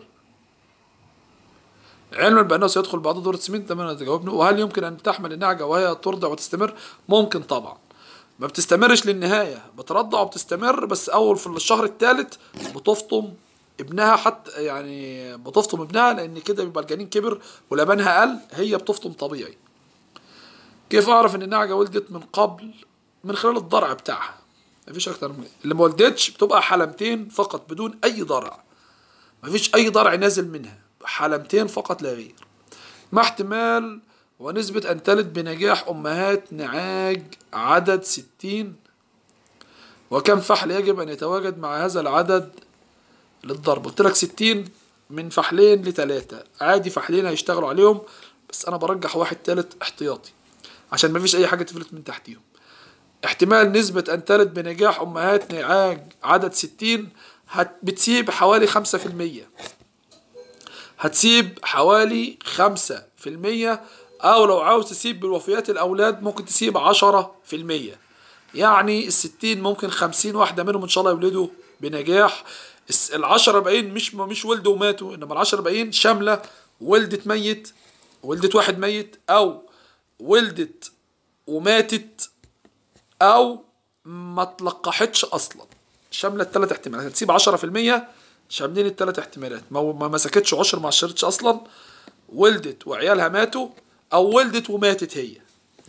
علما بأنه سيدخل بعد دورة سمين، تماما تجاوبني. وهل يمكن أن تحمل النعجة وهي ترضع وتستمر؟ ممكن طبعا، ما بتستمرش للنهاية، بترضع وبتستمر، بس أول في الشهر الثالث بتفطم ابنها، حتى يعني بتفطم ابنها، لأن كده بيبقى الجنين كبر ولبنها قل، هي بتفطم طبيعي. كيف أعرف إن النعجة ولدت من قبل؟ من خلال الضرع بتاعها، مفيش أكتر من اللي ما ولدتش بتبقى حلمتين فقط بدون أي ضرع، مفيش أي ضرع نازل منها، حلمتين فقط لا غير. ما احتمال ونسبة أن تلد بنجاح أمهات نعاج عدد 60؟ وكم فحل يجب أن يتواجد مع هذا العدد للضرب؟ قلت لك 60 من فحلين ل3، عادي فحلين هيشتغلوا عليهم، بس أنا برجح واحد تالت احتياطي عشان مفيش أي حاجة تفلت من تحتيهم. احتمال نسبة أن تلد بنجاح أمهات نعاج عدد 60 بتسيب حوالي 5%، هتسيب حوالي 5%، أو لو عاوز تسيب بالوفيات الأولاد ممكن تسيب 10%. يعني 60 ممكن 50 واحدة منهم إن شاء الله يولدوا بنجاح. 10 باقيين مش ولدوا وماتوا، إنما 10 باقيين شاملة ولدت ميت، ولدت واحد ميت، أو ولدت وماتت، أو ما تلقحتش أصلا، شاملة ال3 احتمالات. هتسيب 10% شاملين ال3 احتمالات، ما مسكتش عشر، ما عشرتش أصلا، ولدت وعيالها ماتوا، أو ولدت وماتت هي.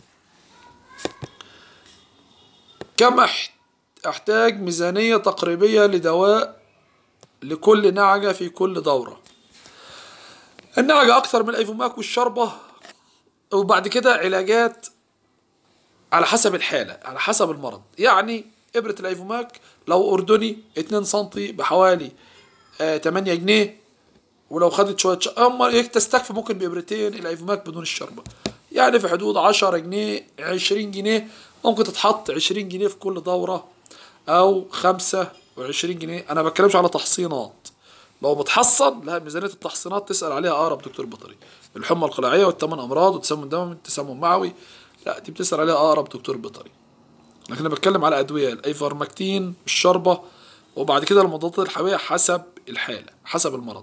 كم أحتاج ميزانية تقريبية لدواء لكل نعجة في كل دورة؟ النعجة أكثر من الأيفوماك والشربة، وبعد كده علاجات على حسب الحالة، على حسب المرض. يعني إبرة الأيفوماك لو أردني 2 سنتي بحوالي 8 جنيه، ولو خدت شوية أما تستكفي ممكن بإبرتين الأيفوماك بدون الشربة، يعني في حدود 10 جنيه 20 جنيه، ممكن تتحط 20 جنيه في كل دورة، أو 25 جنيه. أنا ما بتكلمش على تحصينات، لو بتحصن لا، ميزانية التحصينات تسأل عليها أقرب دكتور بيطري. الحمى القلاعية والثمان أمراض والتسمم دموي والتسمم معوي، لا دي بتسأل عليها أقرب دكتور بيطري. لكن أنا بتكلم على أدوية الأيفرمكتين الشربة، وبعد كده المضادات الحيوية حسب الحالة حسب المرض.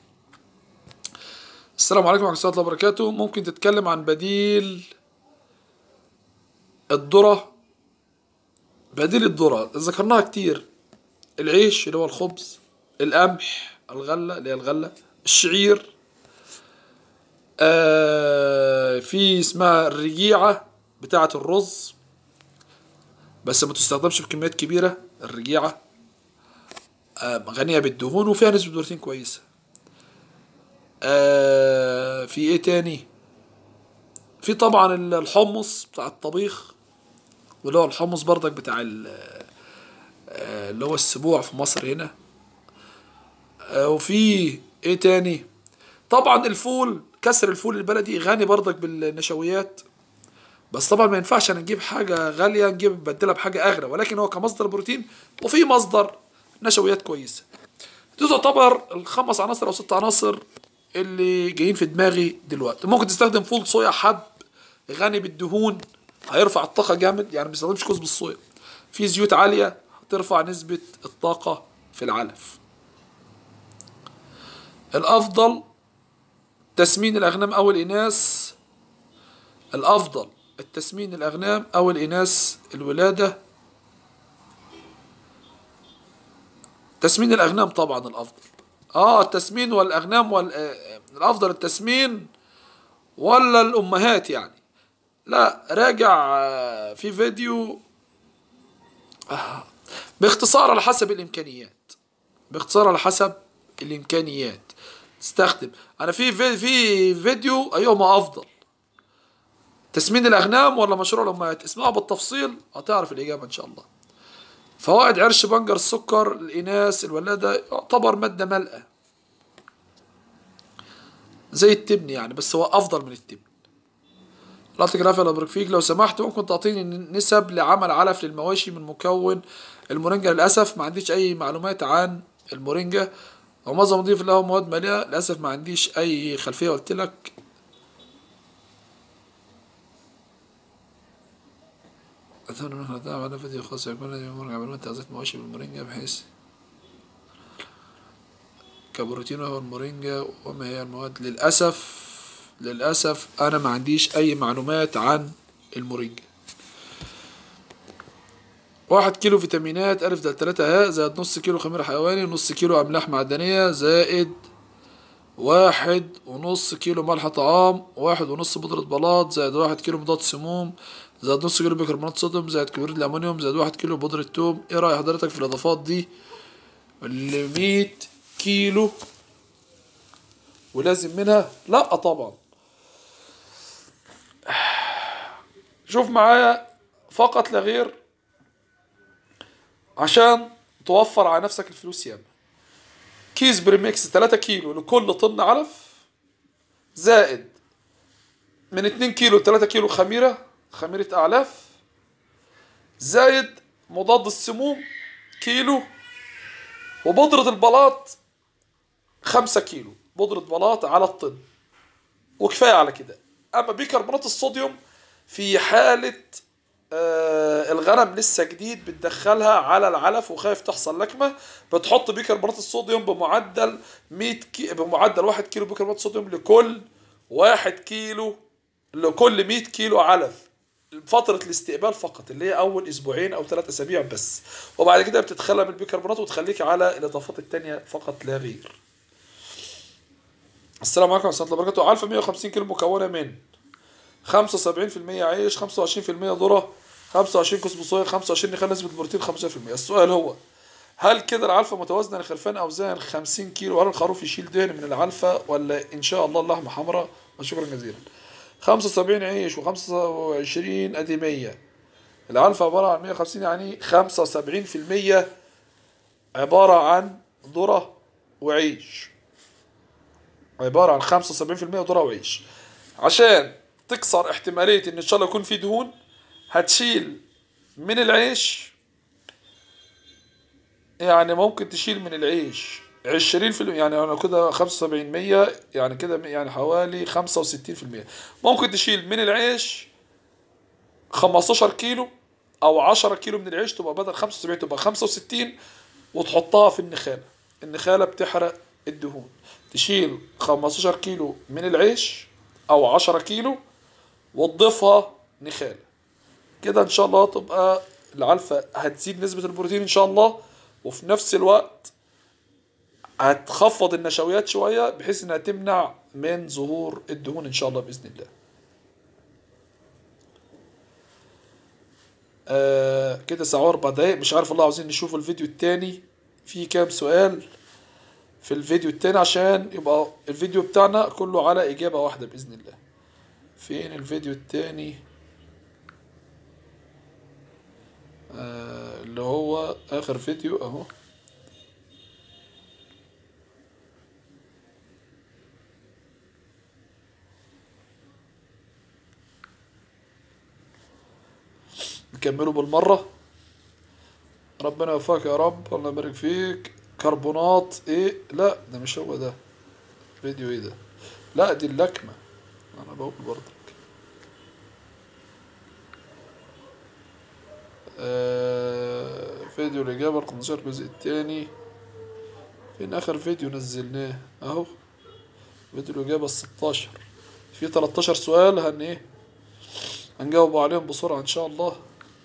السلام عليكم ورحمة الله وبركاته. ممكن تتكلم عن بديل الذرة؟ بديل الذرة ذكرناها كتير، العيش اللي هو الخبز، القمح الغلة اللي هي الغلة، الشعير، في اسمها الرجيعة بتاعة الرز، بس ما تستخدمش بكميات كبيرة. الرجيعة غنية بالدهون وفيها نسبة بروتين كويسة. في ايه تاني؟ في طبعا الحمص بتاع الطبيخ، واللي هو الحمص بردك بتاع اللي هو السبوع في مصر هنا. وفي ايه تاني؟ طبعا الفول كسر الفول البلدي غني برضك بالنشويات، بس طبعا ما ينفعش نجيب حاجة غالية نجيب نبدلها بحاجة أغلى، ولكن هو كمصدر بروتين وفي مصدر نشويات كويسة. دي تعتبر الخمس عناصر أو ست عناصر اللي جايين في دماغي دلوقتي. ممكن تستخدم فول صويا حب غني بالدهون، هيرفع الطاقة جامد، يعني ما بيستخدمش كوز بالصويا. في زيوت عالية هترفع نسبة الطاقة في العلف. الأفضل تسمين الأغنام أو الإناث، الأفضل التسمين الأغنام أو الإناث الولادة. تسمين الأغنام طبعا الأفضل. التسمين والأغنام الأفضل التسمين ولا الأمهات يعني؟ لا، راجع في فيديو باختصار على حسب الإمكانيات. باختصار على حسب الإمكانيات تستخدم. أنا في فيديو أيهما أفضل، تسمين الأغنام ولا مشروع الأمهات؟ اسمعوا بالتفصيل هتعرف الإجابة إن شاء الله. فوائد عرش بنجر السكر الإناث الولادة، يعتبر مادة ملقى زي التبن يعني، بس هو أفضل من التبن. الله يعطيك العافية الله يبارك فيك. لو سمحت ممكن تعطيني نسب لعمل علف للمواشي من مكون المورينجا؟ للأسف ما عنديش أي معلومات عن المورينجا، ومعظم نضيف له مواد مالية. للأسف ما عنديش أي خلفية. قلت لك أتمنى منك نتابع على فيديو خاص يكون يمر معلومات تغذية مواشي بالمورينجا بحيث كبروتين وهو المورينجا وما هي المواد. للأسف أنا ما عنديش أي معلومات عن المورينجا. 1 كيلو فيتامينات أ د 3 ه زائد نص كيلو خميرة حيواني، نص كيلو أملاح معدنية، زائد 1.5 كيلو ملح طعام، 1.5 بودرة بلاط، زائد 1 كيلو مضاد سموم، زائد نص كيلو بيكربونات صوديوم، زائد كلوريد الأمونيوم، زائد 1 كيلو بودرة توم. إيه رأي حضرتك في الإضافات دي اللي 100 كيلو ولازم منها؟ لا طبعا. شوف معايا فقط لا غير عشان توفر على نفسك الفلوس ياما. كيس بريميكس 3 كيلو لكل طن علف، زائد من 2 كيلو ل 3 كيلو خميرة أعلاف، زائد مضاد السموم كيلو، وبودرة البلاط 5 كيلو بودرة بلاط على الطن، وكفاية على كده. أما بيكربونات الصوديوم في حالة الغنم لسه جديد بتدخلها على العلف وخايف تحصل لكمة، بتحط بيكربونات الصوديوم بمعدل 1 كيلو بيكربونات الصوديوم لكل 100 كيلو علف، فترة الاستقبال فقط اللي هي أول أسبوعين أو 3 أسابيع بس، وبعد كده بتتخلى بالبيكربونات وتخليك على الإضافات التانية فقط لا غير. السلام عليكم ورحمة الله وبركاته. علفة 150 كيلو مكونة من 75% عيش، 25% ذرة، 25 كسب صويا، 25 نخال، نسبة البروتين 15%. السؤال هو هل كده العلفة متوازنة لخرفان أوزان 50 كيلو؟ هل الخروف يشيل دهن من العلفة ولا إن شاء الله اللحمة حمراء؟ وشكرا جزيلا. 75 عيش و25 أديمية. العلفة عبارة عن 150، يعني 75% عبارة عن ذرة وعيش، عبارة عن 75% ذرة وعيش. عشان تكسر احتمالية ان شاء الله يكون في دهون، هتشيل من العيش، يعني ممكن تشيل من العيش 20%، يعني انا كده 75%، يعني كده يعني حوالي 65%. ممكن تشيل من العيش 15 كيلو او 10 كيلو من العيش، تبقى بدل 75 تبقى 65، وتحطها في النخالة بتحرق الدهون. تشيل 15 كيلو من العيش او 10 كيلو وتضيفها نخالة، كده ان شاء الله تبقى العلفة هتزيد نسبة البروتين ان شاء الله، وفي نفس الوقت هتخفض النشويات شوية بحيث انها تمنع من ظهور الدهون ان شاء الله بإذن الله. كده ساعة 4 دقايق. مش عارف والله، عاوزين نشوف الفيديو التاني في كام سؤال في الفيديو التاني عشان يبقى الفيديو بتاعنا كله على إجابة واحدة بإذن الله. فين الفيديو التاني؟ اللي هو آخر فيديو أهو. نكمله بالمرة. ربنا يوفقك يا رب، الله يبارك فيك. كربونات ايه؟ لا ده مش هو ده. فيديو ايه ده؟ لا دي اللكمة. انا بقول برضك فيديو الإجابة ال 15 الجزء التاني. فين آخر فيديو نزلناه؟ أهو فيديو الإجابة ال 16. في 13 سؤال هنجاوب عليهم بسرعة إن شاء الله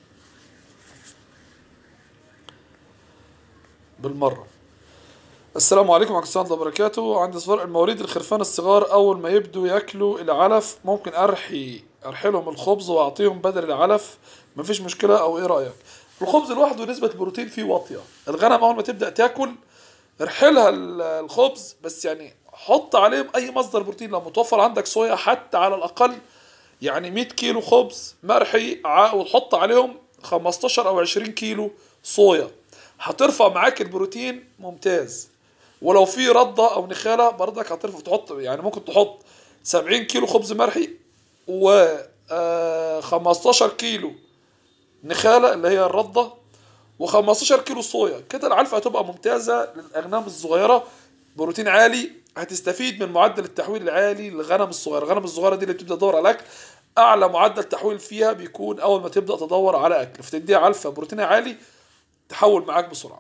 بالمرة. السلام عليكم ورحمة الله وبركاته. عند صغار المواليد الخرفان الصغار أول ما يبدوا ياكلوا العلف ممكن أرحلهم الخبز وأعطيهم بدل العلف، مفيش مشكلة أو إيه رأيك؟ الخبز لوحده نسبة البروتين فيه واطية. الغنم أول ما تبدأ تاكل ارحلها الخبز، بس يعني حط عليهم أي مصدر بروتين لو متوفر عندك صويا حتى على الأقل، يعني 100 كيلو خبز مرحي وتحط عليهم 15 أو 20 كيلو صويا، هترفع معاك البروتين ممتاز. ولو في ردة أو نخالة برضك هترفع، تحط يعني ممكن تحط 70 كيلو خبز مرحي و 15 كيلو نخالة اللي هي الردة و15 كيلو صويا، كده العلفة هتبقى ممتازة للأغنام الصغيرة، بروتين عالي، هتستفيد من معدل التحويل العالي للغنم الصغيرة. الغنم الصغيرة دي اللي بتبدأ تدور على أكل، أعلى معدل تحويل فيها بيكون أول ما تبدأ تدور على أكل، فتديها علفة بروتينها عالي تحول معاك بسرعة.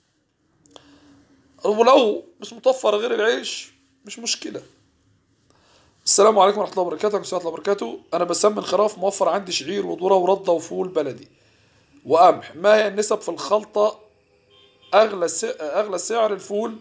ولو مش متوفر غير العيش مش مشكلة. السلام عليكم ورحمة الله وبركاته. ورحمة الله وبركاته. أنا بسمن خراف، موفر عندي شعير وذرة وردة وفول بلدي وقمح، ما هي النسب في الخلطة؟ أغلى سعر الفول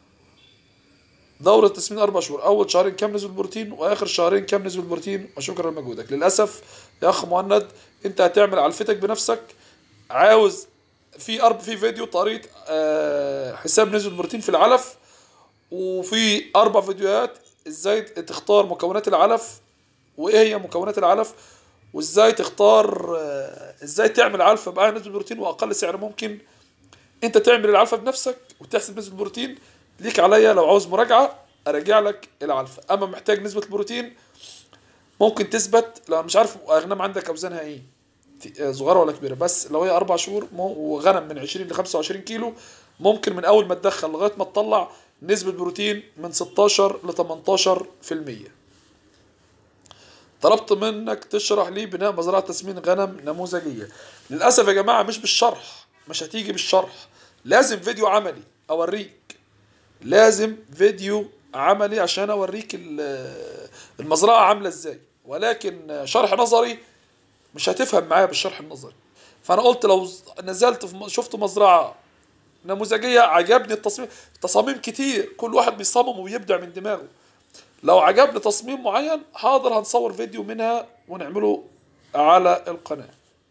دورة تسمين 4 شهور، أول شهرين كام نسبة البروتين وآخر شهرين كام نسبة البروتين، وشكرا لمجهودك. للأسف يا أخ مهند أنت هتعمل علفتك بنفسك. عاوز في فيديو طريقة حساب نسبة البروتين في العلف، وفي 4 فيديوهات ازاي تختار مكونات العلف وايه هي مكونات العلف، وازاي تختار ازاي تعمل علفة بأعلى نسبة بروتين واقل سعر ممكن. انت تعمل العلفة بنفسك وتحسب نسبة البروتين، ليك عليا لو عاوز مراجعة اراجع لك العلفة. اما محتاج نسبة البروتين ممكن تثبت، لو مش عارف اغنام عندك اوزانها ايه، صغيرة ولا كبيرة، بس لو هي 4 شهور وغنم من 20 ل 25 كيلو ممكن من اول ما تدخل لغاية ما تطلع نسبة بروتين من 16 ل 18%. طلبت منك تشرح لي بناء مزرعة تسمين غنم نموذجية. للأسف يا جماعة مش بالشرح، مش هتيجي بالشرح، لازم فيديو عملي أوريك، لازم فيديو عملي عشان أوريك المزرعة عاملة ازاي، ولكن شرح نظري مش هتفهم معايا بالشرح النظري. فأنا قلت لو نزلت شفت مزرعة نموذجية عجبني التصاميم كتير، كل واحد بيصمم وبيبدع من دماغه، لو عجبني تصميم معين حاضر هنصور فيديو منها ونعمله على القناة.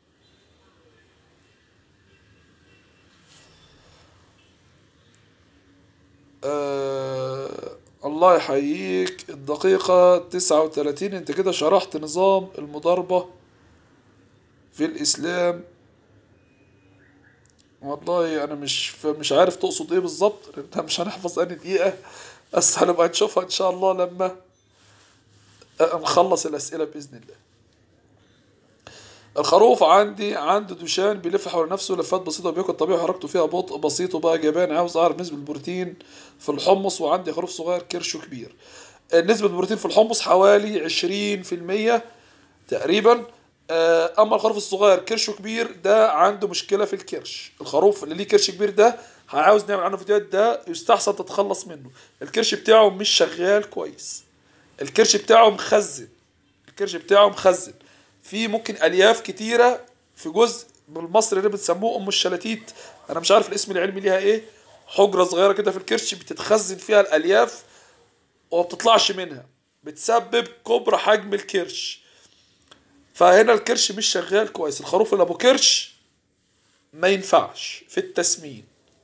الله يحييك. الدقيقة 39 انت كده شرحت نظام المضاربة في الإسلام. والله انا مش عارف تقصد ايه بالظبط، لان مش هنحفظ اني دقيقة، بس هنبقى نشوفها ان شاء الله لما نخلص الاسئلة باذن الله. الخروف عنده دوشان بيلف حول نفسه لفات بسيطة وبياكل طبيعي وحركته فيها بطء بسيط وبقى جبان، عاوز اعرف نسبة البروتين في الحمص، وعندي خروف صغير كرشه كبير. نسبة البروتين في الحمص حوالي 20% تقريبا. اما الخروف الصغير كرشه كبير ده عنده مشكله في الكرش. الخروف اللي ليه كرش كبير ده عاوز نعمل عنه فيديوهات، ده يستحسن تتخلص منه، الكرش بتاعه مش شغال كويس، الكرش بتاعه مخزن، الكرش بتاعه مخزن في ممكن الياف كتيره في جزء بالمصري اللي بتسموه ام الشلاتيت، انا مش عارف الاسم العلمي ليها ايه، حجره صغيره كده في الكرش بتتخزن فيها الالياف وما بتطلعش منها، بتسبب كبر حجم الكرش، فهنا الكرش مش شغال كويس. الخروف اللي ابو كرش ما ينفعش في التسمين.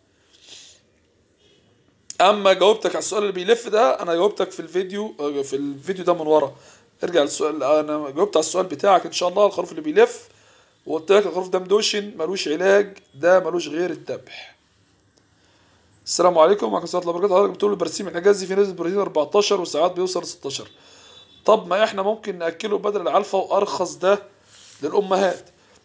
اما جاوبتك على السؤال اللي بيلف ده انا جاوبتك في الفيديو ده من ورا، ارجع للسؤال، انا جاوبت على السؤال بتاعك ان شاء الله. الخروف اللي بيلف وقلت لك الخروف ده مدوشن ملوش علاج، ده ملوش غير الذبح. السلام عليكم ورحمه الله وبركاته. حضرتك بتقول البرسيم الحجازي في نسبه بروتين 14 وساعات بيوصل 16، طب ما احنا ممكن ناكله بدل العلفه وارخص ده للامهات.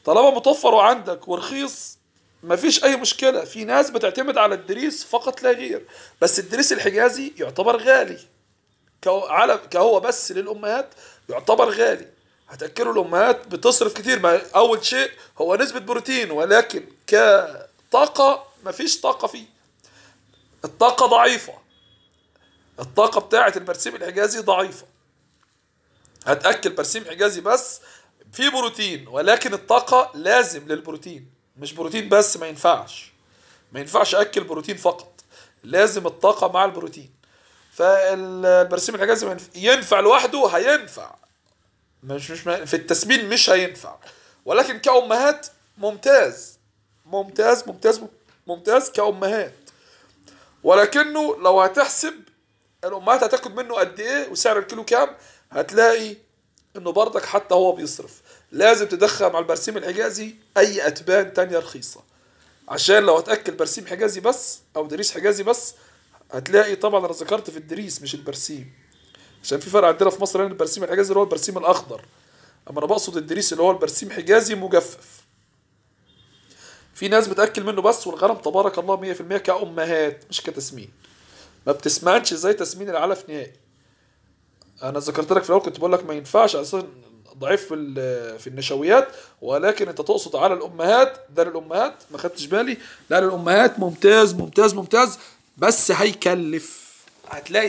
طالما متوفر وعندك ورخيص مفيش اي مشكلة. في ناس بتعتمد على الدريس فقط لا غير، بس الدريس الحجازي يعتبر غالي كهو بس للامهات، يعتبر غالي. هتأكلوا الامهات بتصرف كتير. ما اول شيء هو نسبة بروتين، ولكن كطاقة مفيش طاقة فيه، الطاقة ضعيفة. الطاقة بتاعة البرسيم الحجازي ضعيفة. هتأكل برسيم حجازي بس فيه بروتين، ولكن الطاقة لازم للبروتين، مش بروتين بس. ما ينفعش أكل بروتين فقط، لازم الطاقة مع البروتين. فالبرسيم الحجازي ينفع لوحده، هينفع مش في التسمين مش هينفع، ولكن كأمهات ممتاز ممتاز ممتاز ممتاز كأمهات. ولكنه لو هتحسب الأمهات هتاخد منه قد إيه وسعر الكيلو كام، هتلاقي إنه برضك حتى هو بيصرف. لازم تدخل مع البرسيم الحجازي أي أتبان تانية رخيصة، عشان لو هتأكل برسيم حجازي بس أو دريس حجازي بس هتلاقي. طبعا أنا ذكرت في الدريس مش البرسيم، عشان في فرق عندنا في مصر هنا. البرسيم الحجازي اللي هو البرسيم الأخضر، أما أنا بقصد الدريس اللي هو البرسيم حجازي مجفف. في ناس بتأكل منه بس، والغنم تبارك الله 100% كأمهات مش كتسمين. ما بتسمعنش زي تسمين العلف نهائي. انا ذكرت لك في الاول، كنت بقول لك ما ينفعش اساسا، ضعيف في النشويات، ولكن انت تقصد على الامهات. ده للامهات ما خدتش بالي. لا، للامهات ممتاز ممتاز ممتاز، بس هيكلف. هتلاقي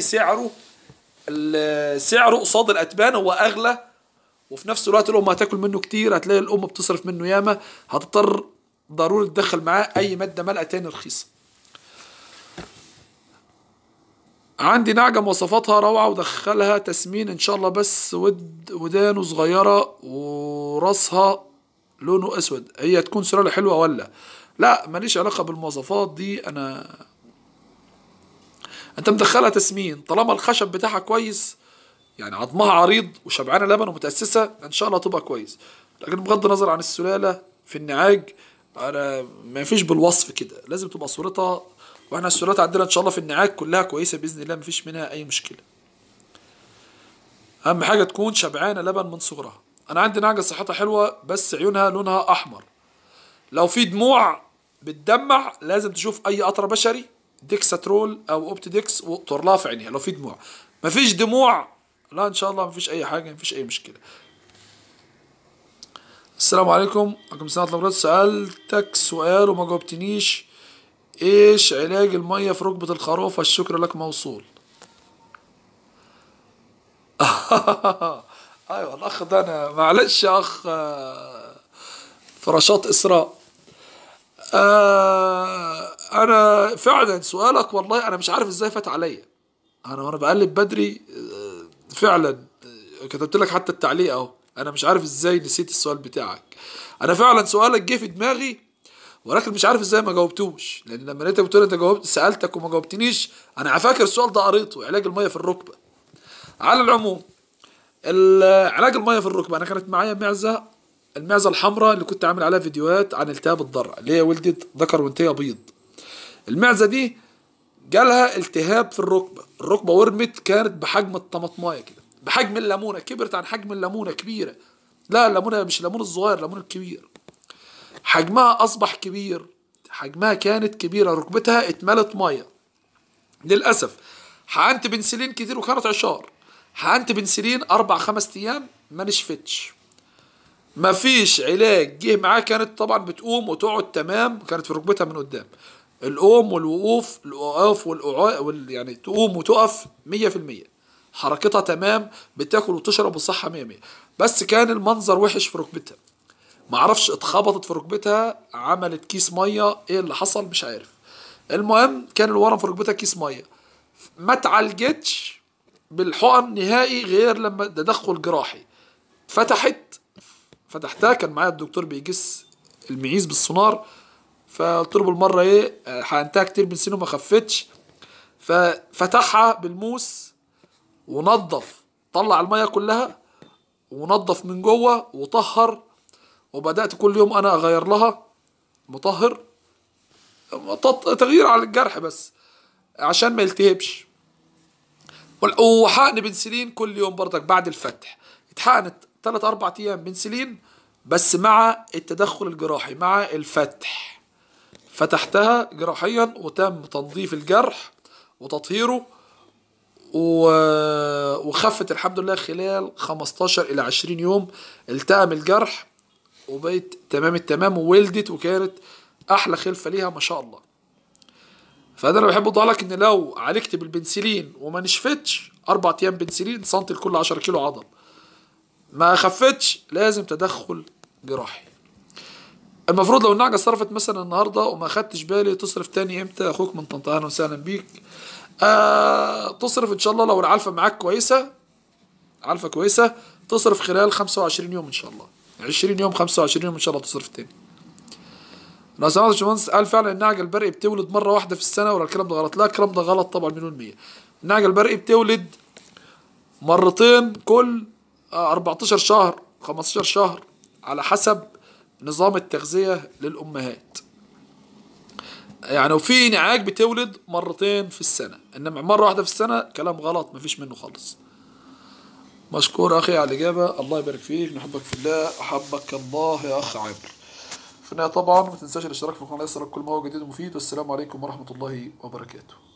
سعره قصاد الاتبان هو اغلى، وفي نفس الوقت الام هتاكل منه كتير. هتلاقي الام بتصرف منه ياما، هتضطر ضروري تدخل معاه اي ماده ملأ تاني رخيصه. عندي نعجة مواصفاتها روعة ودخلها تسمين ان شاء الله، بس ودانه صغيرة وراسها لونه اسود. هي تكون سلالة حلوة ولا لا؟ ماليش علاقة بالمواصفات دي. انت مدخلها تسمين طالما الخشب بتاعها كويس، يعني عظمها عريض وشبعانة لبن ومتأسسة، ان شاء الله تبقى كويس. لكن بغض النظر عن السلالة في النعاج، انا ما فيش بالوصف كده، لازم تبقى صورتها. واحنا السلالات عندنا ان شاء الله في النعاج كلها كويسه باذن الله، مفيش منها اي مشكله. اهم حاجه تكون شبعانه لبن من صغرها. انا عندي نعجه صحتها حلوه، بس عيونها لونها احمر. لو في دموع بتدمع لازم تشوف اي قطره بشري، ديكساترول او اوبتيديكس، واقطر لها في عينيها. لو في دموع. مفيش دموع، لا ان شاء الله مفيش اي حاجه، مفيش اي مشكله. السلام عليكم. عليكم السلام ورحمه الله وبركاته. سالتك سؤال وما جاوبتنيش. ايش علاج المية في ركبة الخروف؟ الشكر لك موصول. ايوه الاخ ده، انا معلش يا اخ فراشات اسراء. انا فعلا سؤالك والله انا مش عارف ازاي فات عليا. انا وانا بقلب بدري فعلا كتبت لك حتى التعليق اهو. انا مش عارف ازاي نسيت السؤال بتاعك. انا فعلا سؤالك جه في دماغي، ولكن مش عارف ازاي ما جاوبتوش. لان لما لقيتك بتقول انت جاوبت، سالتك وما جاوبتنيش، انا فاكر السؤال ده قريته، علاج الميه في الركبه. على العموم، علاج الميه في الركبه، انا كانت معايا المعزه الحمراء اللي كنت عامل عليها فيديوهات عن التهاب الضرع، اللي هي ولدت ذكر وانتهى بيض. المعزه دي جالها التهاب في الركبه ورمت، كانت بحجم الطماطمايه كده، بحجم الليمونه، كبرت عن حجم الليمونه، كبيره. لا الليمونه مش الليمون الصغير، الليمون الكبير. حجمها اصبح كبير، حجمها كانت كبيره، ركبتها اتملت ميه. للاسف حقنت بنسلين كتير وكانت عشار. حقنت بنسلين 4 5 ايام ما نشفتش، مفيش علاج جه معاه. كانت طبعا بتقوم وتقعد تمام، كانت في ركبتها من قدام. القوم والوقوف، الوقوف يعني تقوم وتقف 100%. حركتها تمام، بتاكل وتشرب والصحة 100%. بس كان المنظر وحش في ركبتها، معرفش اتخبطت في ركبتها، عملت كيس مية، ايه اللي حصل مش عارف. المهم كان الورم في ركبتها كيس مية، ما اتعالجتش بالحقن نهائي غير لما تدخل جراحي. فتحتها، كان معايا الدكتور بيجس المعيز بالسونار، فقلت له بالمره ايه، حقنتها كتير من سنين وما خفتش. ففتحها بالموس ونظف، طلع الميه كلها ونظف من جوه وطهر. وبدات كل يوم انا اغير لها مطهر، تغيير على الجرح بس عشان ما يلتهبش. وحقن بنسلين كل يوم برضك بعد الفتح. اتحقنت 3 4 ايام بنسلين، بس مع التدخل الجراحي، مع الفتح. فتحتها جراحيا وتم تنظيف الجرح وتطهيره وخفت الحمد لله خلال 15 إلى 20 يوم. التئم الجرح وبقت تمام التمام وولدت، وكانت أحلى خلفة ليها ما شاء الله. فأنا بحب أوضح لك إن لو عالجت بالبنسلين وما نشفتش 4 أيام بنسلين سنتي لكل 10 كيلو عضل، ما خفتش لازم تدخل جراحي. المفروض لو النعجة صرفت مثلا النهارده وما خدتش بالي، تصرف تاني امتى؟ اخوك من طنطا، اهلا وسهلا بيك. تصرف ان شاء الله لو العلفة معاك كويسة، علفة كويسة، تصرف خلال 25 يوم ان شاء الله، 20 يوم 25 يوم ان شاء الله تصرف تاني. لو سمعت يا باشمهندس قال فعلا النعجة البرقي بتولد مرة واحدة في السنة، ولا الكلام ده غلط؟ لا الكلام ده غلط طبعا مليون المية. النعجة البرقي بتولد مرتين كل 14 شهر 15 شهر على حسب نظام التغذية للأمهات يعني. وفي نعاج بتولد مرتين في السنة، إنما مرة واحدة في السنة كلام غلط مفيش منه خالص. مشكور أخي على الإجابة، الله يبارك فيك، نحبك في الله، أحبك الله يا أخ عامر. في النهاية طبعا ما تنساش الاشتراك في القناة ليصلك كل ما هو جديد ومفيد، والسلام عليكم ورحمة الله وبركاته.